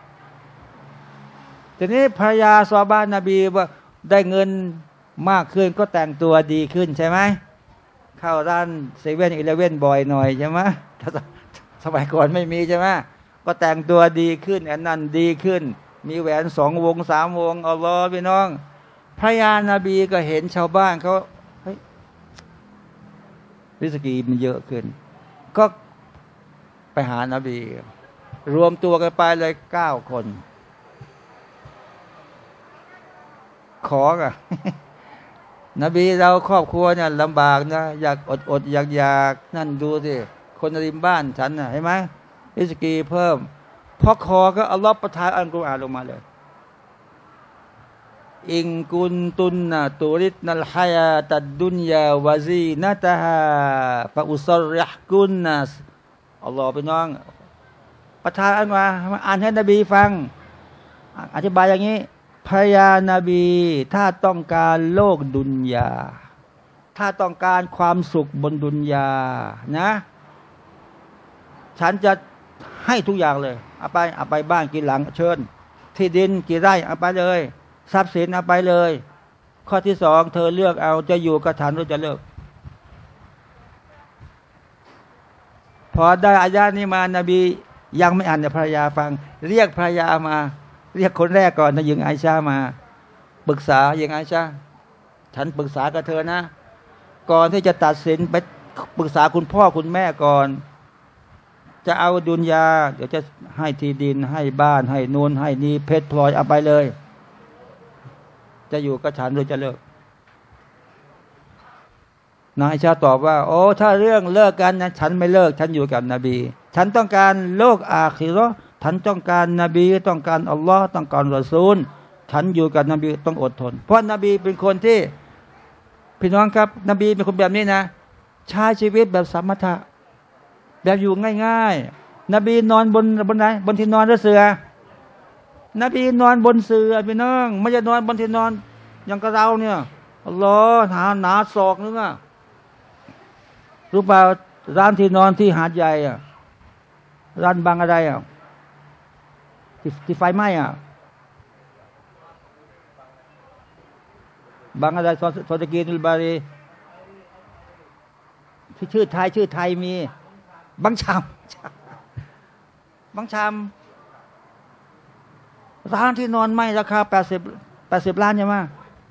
ทีนี้ภรรยาซอฮาบะห์นบีว่าได้เงินมากขึ้นก็แต่งตัวดีขึ้นใช่ไหมเข้าร้านเซเว่นอีเลฟเว่นบ่อยหน่อยใช่ไหมสมัยก่อนไม่มีใช่ไหมก็แต่งตัวดีขึ้นอันนั้นดีขึ้นมีแหวนสองวงสามวงอัลลอฮ์พี่น้องภรรยานาบีก็เห็นชาวบ้านเขาเฮ้ยริสกีมันเยอะขึ้นก็ไปหานาบีรวมตัวกันไปเลยเก้าคนขออะนบีเราครอบครัวเนี่ยลำบากนะอยากอดอดอยากอยากนั่นดูสิคนริมบ้านฉันน่ะเห็นไหมริสกีเพิ่มพอขอก็อัลลอฮฺประทานอัลกุรอานลงมาเลยอิงกุนตุนนะตุริดนัลฮายาตัดดุนยาวาซีนาตาฮาฟะอุซริฮกุนนัสอัลลอฮฺพี่น้องประทานอันมาอ่านให้นบีฟังอธิบายอย่างนี้ภรรยานาบีถ้าต้องการโลกดุนยาถ้าต้องการความสุขบนดุนยานะฉันจะให้ทุกอย่างเลยเอาไปเอาไปบ้านกี่หลังเชิญที่ดินกี่ไร่เอาไปเลยทรัพย์สินเอาไปเลยข้อที่สองเธอเลือกเอาจะอยู่กับฉันหรือจะเลิกพอได้อายะนี้มานบียังไม่อ่านให้ภรรยาฟังเรียกภรรยามาเรียกคนแรกก่อนนะยิงไอชามาปรึกษายิงไอชาฉันปรึกษากับเธอนะก่อนที่จะตัดสินไปปรึกษาคุณพ่อคุณแม่ก่อนจะเอาดุนยาเดี๋ยวจะให้ที่ดินให้บ้านให้นูนให้นี้เพชรพลอยเอาไปเลยจะอยู่กับฉันหรือจะเลิกนายชาตอบว่าโอ้ถ้าเรื่องเลิกกันนะฉันไม่เลิกฉันอยู่กับนบีฉันต้องการโลกอาคิเราะห์ฉันต้องการนบีต้องการอัลลอฮ์ต้องการรอซูลฉันอยู่กับนบีต้องอดทนเพราะนบีเป็นคนที่พี่น้องครับนบีเป็นคนแบบนี้นะใช้ชีวิตแบบสมถะแบบอยู่ง่ายๆนบีนอนบนบนไหนบนที่นอนหรือเสือนบีนอนบนเสือพี่น้องไม่ใช่นอนบนที่นอนอย่างกับเราเนี่ยอัลลอฮ์หนาหนาศอกนึงอ่ะรู้เปล่าร้านที่นอนที่หาดใหญ่อ่ะร้านบางอะไรอ่ะที่ที่ไฟไหม้อ่ะบางอะไรซอดกีนุลบารีที่ชื่อไทยชื่อไทยมีบางชามบางชามร้านที่นอนไม่ราคาแปดสิบแปดสิบล้านใช่ไหม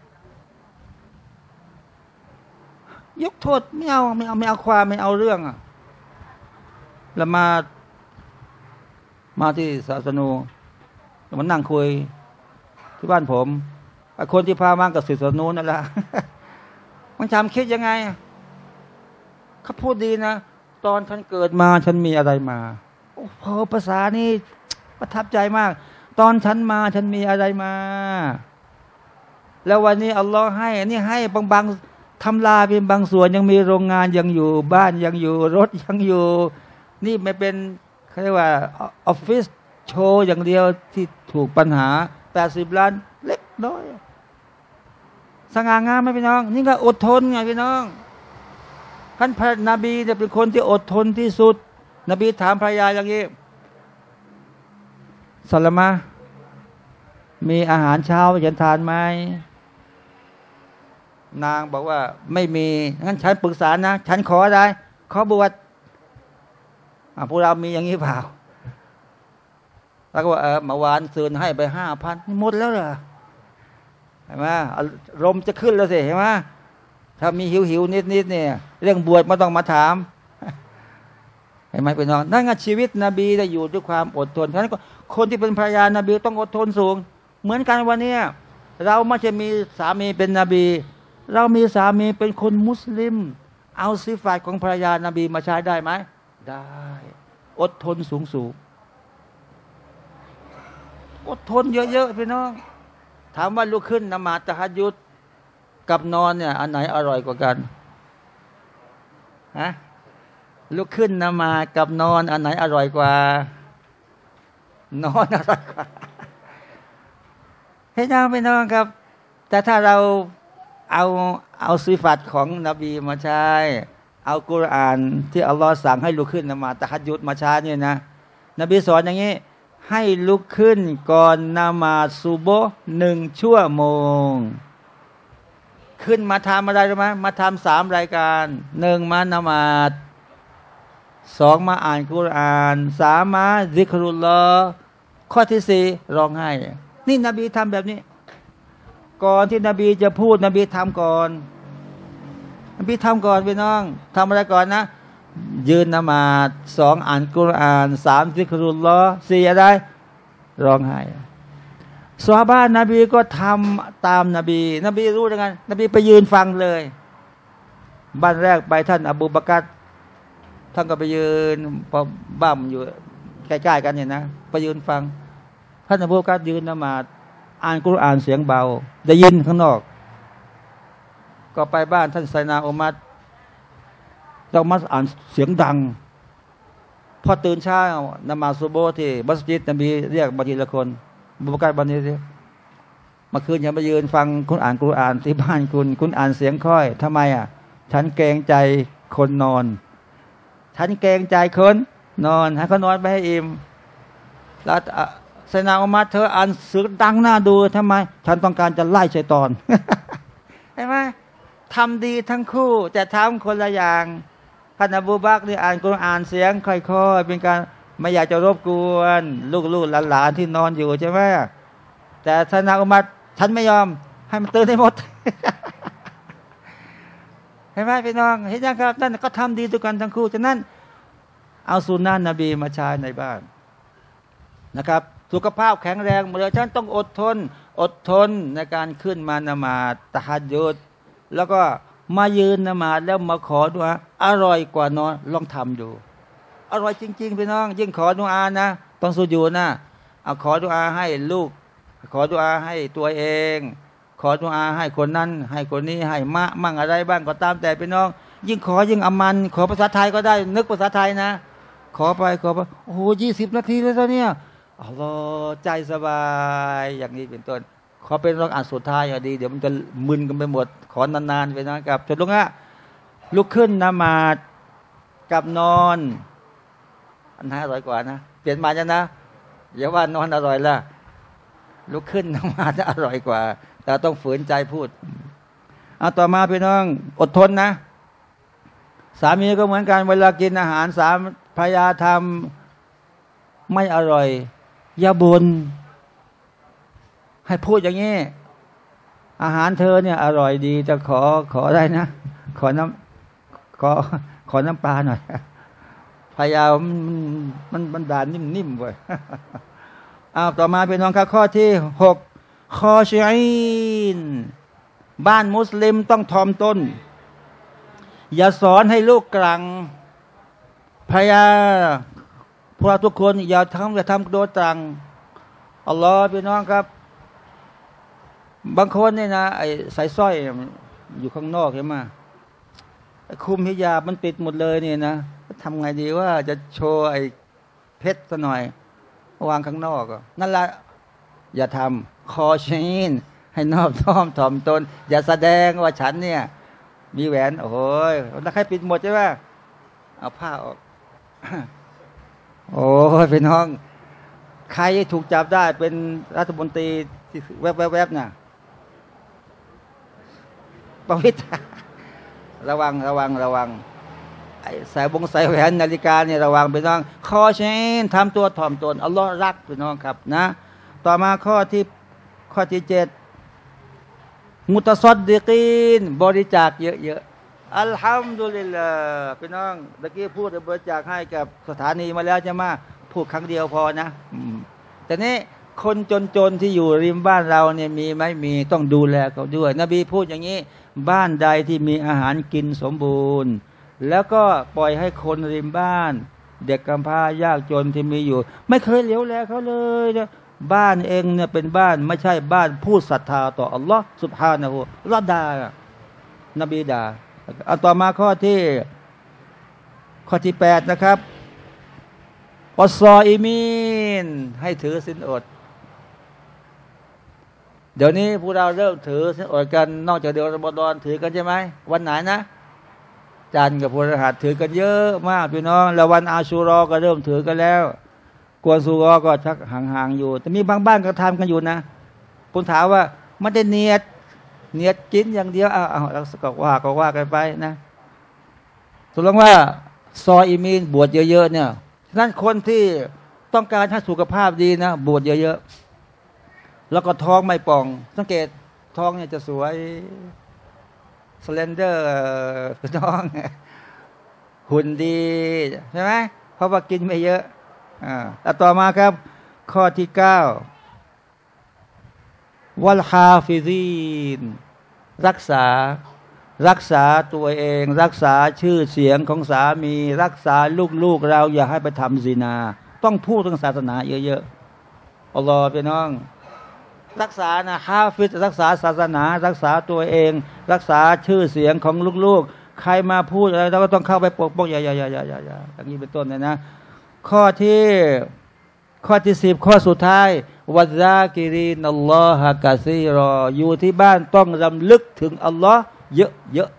ยกโทษไม่เอาไม่เอาไม่เอาความไม่เอาเรื่องอ่ะแล้วมามาที่ศาสนูมันนั่งคุยที่บ้านผมไอ้คนที่พามากับศาสนูนั่นแหละมันจำคิดยังไงเขาพูดดีนะตอนฉันเกิดมาฉันมีอะไรมาโอ้โหภาษานี่ประทับใจมากตอนฉันมาฉันมีอะไรมาแล้ววันนี้อัลลอฮ์ให้อันนี้ให้บางบางทำลายเป็นบางส่วนยังมีโรงงานยังอยู่บ้านยังอยู่รถยังอยู่นี่ไม่เป็นเขาเรียกว่าออฟฟิศโชว์อย่างเดียวที่ถูกปัญหาแปดสิบล้านเล็กน้อยสง่างามไหมพี่น้องนี่ก็อดทนไงพี่น้องท่านพระนบีเนี่ยเป็นคนที่อดทนที่สุดนบีถามภรรยาอย่างนี้สัลลามะมีอาหารเช้าฉันทานไหมนางบอกว่าไม่มีงั้นฉันปรึกษานะฉันขออะไรขอบวชพวกเรามีอย่างนี้เปล่าแล้วก็ว่าเออเมื่อวานซื้อให้ไปห้าพันหมดแล้วเหรอเห็นไหมลมจะขึ้นแล้วสิเห็นไหมถ้ามีหิวหิวนิดนิดเนี่ยเรื่องบวชไม่ต้องมาถามเห็นไหมพี่น้องนั่นชีวิตนบีได้อยู่ด้วยความอดทนฉะนั้นคนที่เป็นภรรยานบีต้องอดทนสูงเหมือนกันวันนี้เราไม่ใช่มีสามีเป็นนบีเรามีสามีเป็นคนมุสลิมเอาสิฟาตของภรรยานบีมาใช้ได้ไหมได้อดทนสูงสูงอดทนเยอะๆพี่น้องถามว่าลุกขึ้นนมาตะฮัจญุดกับนอนเนี่ยอันไหนอร่อยกว่ากันฮะลุกขึ้นนมากับนอนอันไหนอร่อยกว่านอนอร่อยกว่าพี่น้องพี่น้องครับแต่ถ้าเราเอาเอาสิฟัตของนบีมาใช้เอากุรอานที่อัลลอฮ์สั่งให้ลุกขึ้นนมาตะฮัจญุดมาใช้เนี่ยนะนบีสอนอย่างนี้ให้ลุกขึ้นก่อนนมาซุโบฮ์หนึ่งชั่วโมงขึ้นมาทำอะไรรู้ไหมมาทำสามรายการหนึ่งมานมาดสองมาอ่านกุรอานสามมาซิกรุลลอฮ์ข้อที่สี่ร้องไห้นี่นบีทำแบบนี้ก่อนที่นบีจะพูดนบีทำก่อนนบีทำก่อนพี่น้องทำอะไรก่อนนะยืนนมาดสองอ่านกุรอานสามซิกรุลลอฮ์สี่อะไรร้องไห้ซอฮาบะห์นบีก็ทำตามนบีนบีรู้ยังไงนบีไปยืนฟังเลยบ้านแรกไปท่านอบูบักรท่านก็ไปยืนพอบ้ามอยู่ใกล้ๆกันเนี่ยนะไปยืนฟังท่านอบูบักรยืนนมาดอ่านกุรอานเสียงเบาได้ยินข้างนอกก็ไปบ้านท่านไซนาอุมัดเรามาอ่านเสียงดังพอตื่นเช้านมาซุโบฮ์ที่มัสยิดนบีเรียกบัทีละคนบุบการบันนี้สิมาคืนอย่ามายืนฟังคุณอ่านกุรอานที่บ้านคุณคุณอ่านเสียงค่อยทำไมอ่ะฉันเกรงใจคนนอนฉันเกรงใจคนนอนให้เขานอนไปให้อิ่มแล้วไซนาอุมัดเธออ่านเสียงดังหน้าดูทำไมฉันต้องการจะไล่ชัยฏอนใช่ไหมทำดีทั้งคู่แต่ทำคนละอย่างท่านอบูบักรนี่อ่านกุรอานเสียงค่อยๆเป็นการไม่อยากจะรบกวนลูกๆหลานๆที่นอนอยู่ใช่ไหมแต่ไซนาอุมัดฉันไม่ยอมให้มันตื่นให้หมดเห็นไหมพี่น้องเห็นยังครับนั่นก็ทำดีด้วยกันทั้งคู่ฉะนั้นเอาสุนนะนบีมาใช้ในบ้านนะครับสุขภาพแข็งแรงเมื่อฉันต้องอดทนอดทนในการขึ้นมานมาดตะฮัจญุดแล้วก็มายืนนมาดแล้วมาขอดุอาอร่อยกว่านอนลองทำดูอร่อยจริงๆพี่น้องยิ่งขอดุอานะต้องสุญูดนะเอาขอดุอาให้ลูกขอดุอาให้ตัวเองขอดุอาให้คนนั้นให้คนนี้ให้มะมั่งอะไรบ้างก็ตามแต่พี่น้องยิ่งขอยิ่งอามันขอภาษาไทยก็ได้นึกภาษาไทยนะขอไปขอไปโอ้โหยี่สิบนาทีแล้วตอนเนี้ยอัลลอฮ์ใจสบายอย่างนี้เป็นต้นขอเป็นรองอ่านสุดท้ายอ่ะดีเดี๋ยวมันจะมึนกันไปหมดขอนานๆไปนะกับจนลุงอ่ะลุกขึ้นนมาดกับนอนอันไหนอร่อยกว่านะเปลี่ยนมาจะนะอย่าว่านอนอร่อยละลุกขึ้นนมาดอร่อยกว่าแต่ต้องฝืนใจพูดเอาต่อมาพี่น้องอดทนนะสามีก็เหมือนกันเวลากินอาหารสามภรรยาทำไม่อร่อยอย่าบน่นให้พูดอย่างนี้อาหารเธอเนี่ยอร่อยดีจะขอขอได้นะขอน้ำขอขอน้ำปลาหน่อยพยายามมันมันมันด่านนิ่มๆไว้อ้าวต่อมาเป็นน้องข้อที่หกคอชีอินบ้านมุสลิมต้องทอมตนอย่าสอนให้ลูกกลางพยาพวกเราทุกคนอย่าทำอย่าทำโดยตรังอัลลอฮฺพี่น้องครับบางคนเนี่ยนะไอ้สายสร้อยอยู่ข้างนอกเห็นไหมคุมฮิญาบมันปิดหมดเลยเนี่ยนะทำไงดีว่าจะโชว์ไอ้เพชรซะหน่อยวางข้างนอกนั่นแหละอย่าทำคอชีนให้นอบน้อมถ่อมตนอย่าแสดงว่าฉันเนี่ยมีแหวนโอ้โหแล้วใครปิดหมดใช่ไหมเอาผ้าออกโอ้ยพี่น้องใครถูกจับได้เป็นรัฐมนตรีที่แวบๆๆน่ะประวิตรระวังระวังระวังไอ้สายบงสายแหวนนาฬิกาเนี่ยระวังพี่น้องคอเชนทำตัวถ่อมตนอัลลอฮ์รักพี่น้องครับนะต่อมาข้อที่ข้อที่เจ็ดมุตซัดดิกีนบริจาคเยอะๆอัลฮัมดุลิลลาห์พี่น้องตะกี้พูดบริจาคให้กับสถานีมาแล้วใช่ไหมพูดครั้งเดียวพอนะแต่นี้คนจนๆที่อยู่ริมบ้านเราเนี่ยมีไหมมีต้องดูแลเขาด้วยนบีพูดอย่างนี้บ้านใดที่มีอาหารกินสมบูรณ์แล้วก็ปล่อยให้คนริมบ้านเด็กกำพร้ายากจนที่มีอยู่ไม่เคยเหลียวแลเขาเลยนะบ้านเองเนี่ยเป็นบ้านไม่ใช่บ้านผู้ศรัทธาต่ออัลลอฮ์ซุบฮานะฮูรอดดานบีดาเอาต่อมาข้อที่ข้อที่แปดนะครับอัสซออิมีนให้ถือศีลอดเดี๋ยวนี้พวกเราเริ่มถือศีลอดกันนอกจากเดือนรอมฎอนถือกันใช่ไหมวันไหนนะจันทร์กับพฤหัสถือกันเยอะมากพี่น้องแล้ววันอาชูรอก็เริ่มถือกันแล้วกวนซูรอก็ชักห่างๆอยู่แต่มีบางบ้านก็ทำกันอยู่นะผมถามว่าไม่ได้เนียดเนียดกินอย่างเดียวอ้าวแล้วก็ว่าก็ว่ากันไปนะตกลงว่าซออิมีนบวชเยอะๆเนี่ยนั่นคนที่ต้องการให้สุขภาพดีนะบวชเยอะๆแล้วก็ท้องไม่ป่องสังเกตท้องเนี่ยจะสวยสเลนเดอร์น้องหุ่นดีใช่ไหมเพราะว่ากินไม่เยอะอ่าแล้วต่อมาครับข้อที่เก้าวัลฮาฟิซีนรักษารักษาตัวเองรักษาชื่อเสียงของสามีรักษาลูกๆเราอย่าให้ไปทำซินาต้องพูดถึงศาสนาเยอะๆอัลลอฮฺพี่น้องรักษานะฮาฟิซรักษาศาสนารักษาตัวเองรักษาชื่อเสียงของลูกๆใครมาพูดอะไรเราก็ต้องเข้าไปปกป้องอย่าอย่าอย่าอย่าอย่าอย่าอย่างนี้เป็นต้นเลยนะข้อที่ข้อที่สิบข้อสุดท้ายวัซากิรินอัลลอฮะกะซีรออยู่ที่บ้านต้องรำลึกถึงอัลลอฮ์เยอะเยอะ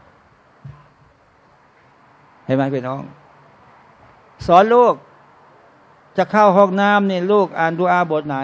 เห็นไหมพี่น้องสอนลูกจะเข้าห้องน้ำนี่ลูกอ่านดูอาบทไหน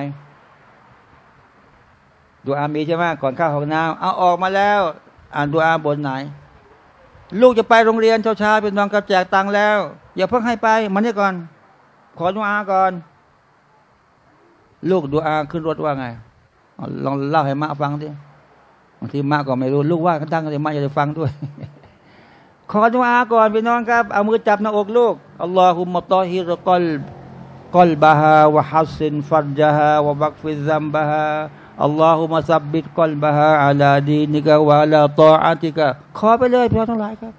ดูอามีใช่ไหมก่อนเข้าห้องน้ำเอาออกมาแล้วอ่านดูอาบทไหนลูกจะไปโรงเรียนเช้าๆเป็นน้องกับแจกตังค์แล้วอย่าเพิ่งให้ไปมันนี่ก่อนขอดูอาก่อนลูกดูอาขึ้นรถว่าไงลองเล่าให้มาฟังดิบางทีมาก็ไม่รู้ลูกว่ากันตั้งเลยมาจะฟังด้วยขอดูอาก่อนพี่น้องครับเอามือจับหน้าอกลูกอัลลอฮุมะตอฮิรกอลกอลบะฮาวะฮัสซินฟัรจฮาวะบักฟิซัมบะฮาอัลลอฮุมะซับบิตกอลบะฮาอะลาดีนิกะวะลาตออะติกะขอไปเลยพี่น้องทั้งหลายครับ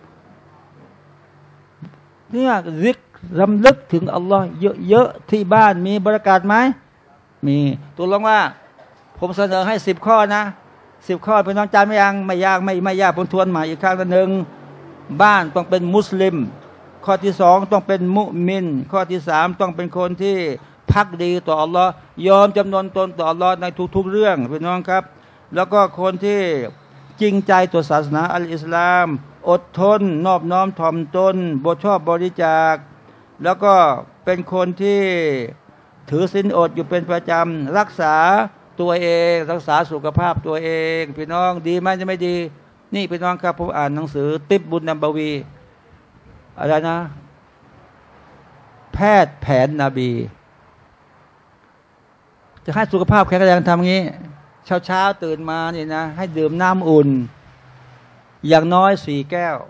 เนี่ยซิกรำลึกถึงอัลลอฮ์เยอะๆที่บ้านมีบรรยากาศไหมมีตัวลงว่าผมเสนอให้สิบข้อนะสิบข้อเป็นน้องจำไม่ยังไม่ยากไม่ไม่ยากผมทวนใหม่อีกครั้งละหนึ่งบ้านต้องเป็นมุสลิมข้อที่สองต้องเป็นมุมินข้อที่สามต้องเป็นคนที่ภักดีต่ออัลลอฮ์ยอมจำนนตนต่ออัลลอฮ์ในทุกๆเรื่องพี่น้องครับแล้วก็คนที่จริงใจต่อศาสนาอัลอิสลามอดทนนอบน้อมถ่อมตนบ่ชอบบริจาคแล้วก็เป็นคนที่ถือศีลอดอยู่เป็นประจำรักษาตัวเองรักษาสุขภาพตัวเองพี่น้องดีไหมจะไม่ดีนี่พี่น้องครับผมอ่านหนังสือติบบุญนัมบาวีอะไรนะแพทย์แผนนบีจะให้สุขภาพแข็งแรงทำงี้เช้าเช้าตื่นมานี่นะให้ดื่มน้ำอุ่นอย่างน้อยสี่แก้ว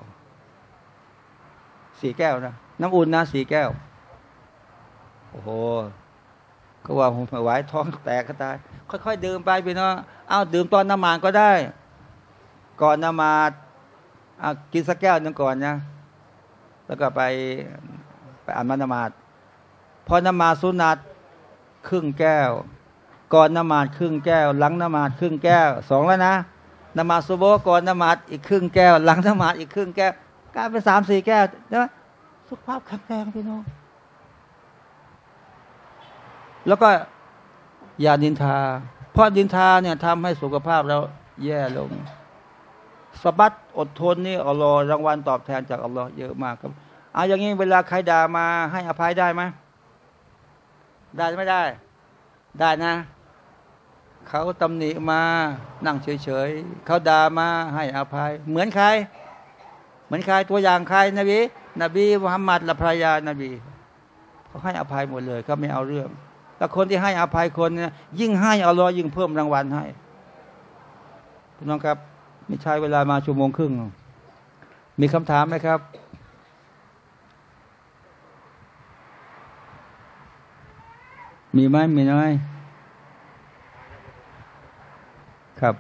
สี่แก้วนะน้ำอุ่นนะสี่แก้วโอ้โหก็ว่าผมไหวท้องแตกก็ตายค่อยๆดื่มไปพี่น้องเอาดื่มตอนนมาดก็ได้ก่อนนมาดเอากินสักแก้วหนึ่งก่อนนะแล้วก็ไปไปอ่านนมาดพอนมาดสุนัตครึ่งแก้วก่อนนมาดครึ่งแก้วหลังนมาดครึ่งแก้วสองแล้วนะนมาดซุโบฮ์ก่อนนมาดอีกครึ่งแก้วหลังนมาดอีกครึ่งแก้วกลายเป็นสามสี่แก้วนะสุขภาพแข็งแรงพี่น้องแล้วก็อย่าดินทาเพราะดินทาเนี่ยทำให้สุขภาพเราแย่ลงสบัดอดทนนี่อัลลอฮ์รางวัลตอบแทนจากอัลลอฮ์เยอะมากครับเอาอย่างนี้เวลาใครด่ามาให้อภัยได้ไหมได้ไม่ได้ได้นะเขาตำหนิมานั่งเฉยๆเขาด่ามาให้อภัยเหมือนใครเหมือนใครตัวอย่างใครนบีนบีมุฮัมมัดและภรรยานบีเขาให้อภัยหมดเลยเขาไม่เอาเรื่องแล้วคนที่ให้อภัยคนเนี่ยยิ่งให้อัลลอฮ์ยิ่งเพิ่มรางวัลให้พี่น้องครับไม่ใช่เวลามาชั่วโมงครึ่งมีคำถามไหมครับมีไหมมีน้อยครับ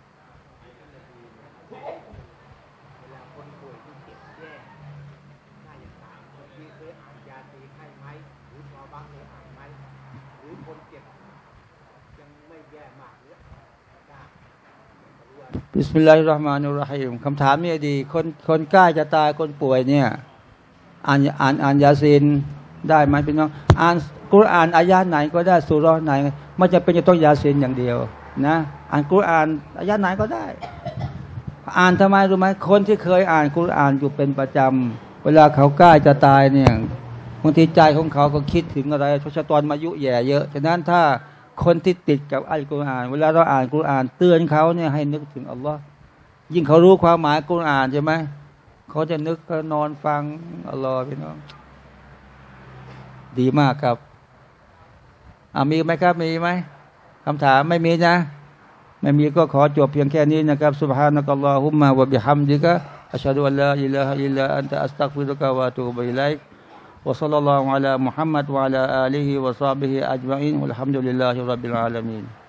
บิสมิลลาฮิรเราะห์มานิรเราะฮีมคำถามนี้ดีคนคนใกล้จะตายคนป่วยเนี่ยอ่านอ่านอ่านยาซีนได้ไหมพี่น้องอ่านกุรอานอายะไหนก็ได้สุเราะห์ไหนไม่จำเป็นจะต้องยาซีนอย่างเดียวนะอ่านกุรอานอายะไหนก็ได้อ่านทำไมรู้ไหมคนที่เคยอ่านกุรอานอยู่เป็นประจำเวลาเขาใกล้จะตายเนี่ยบางทีใจของเขาก็คิดถึงอะไรทศตวรรษมายุแย่เยอะฉะนั้นถ้าคนที่ติดกับอัลกุรอานเวลาเราอ่านกุรอานเตือนเขาเนี่ยให้นึกถึงอัลลอฮ์ยิ่งเขารู้ความหมายกุรอานใช่ไหมเขาจะนึกก็นอนฟังอัลลอฮ์พี่น้องดีมากครับอ่ามีไหมครับมีไหมคำถามไม่มีนะไม่มีก็ขอจบเพียงแค่นี้นะครับซุบฮานะกัลลอฮุมมะวะบิฮัมดิกะอัชฮะดุอัลลาอิลาฮะอิลลัอันตะอัสตัฆฟิรุกะวะอะตูบุอิลัยกوصلى الله على محمد وعلى آله وصحبه أجمعين والحمد لله رب العالمين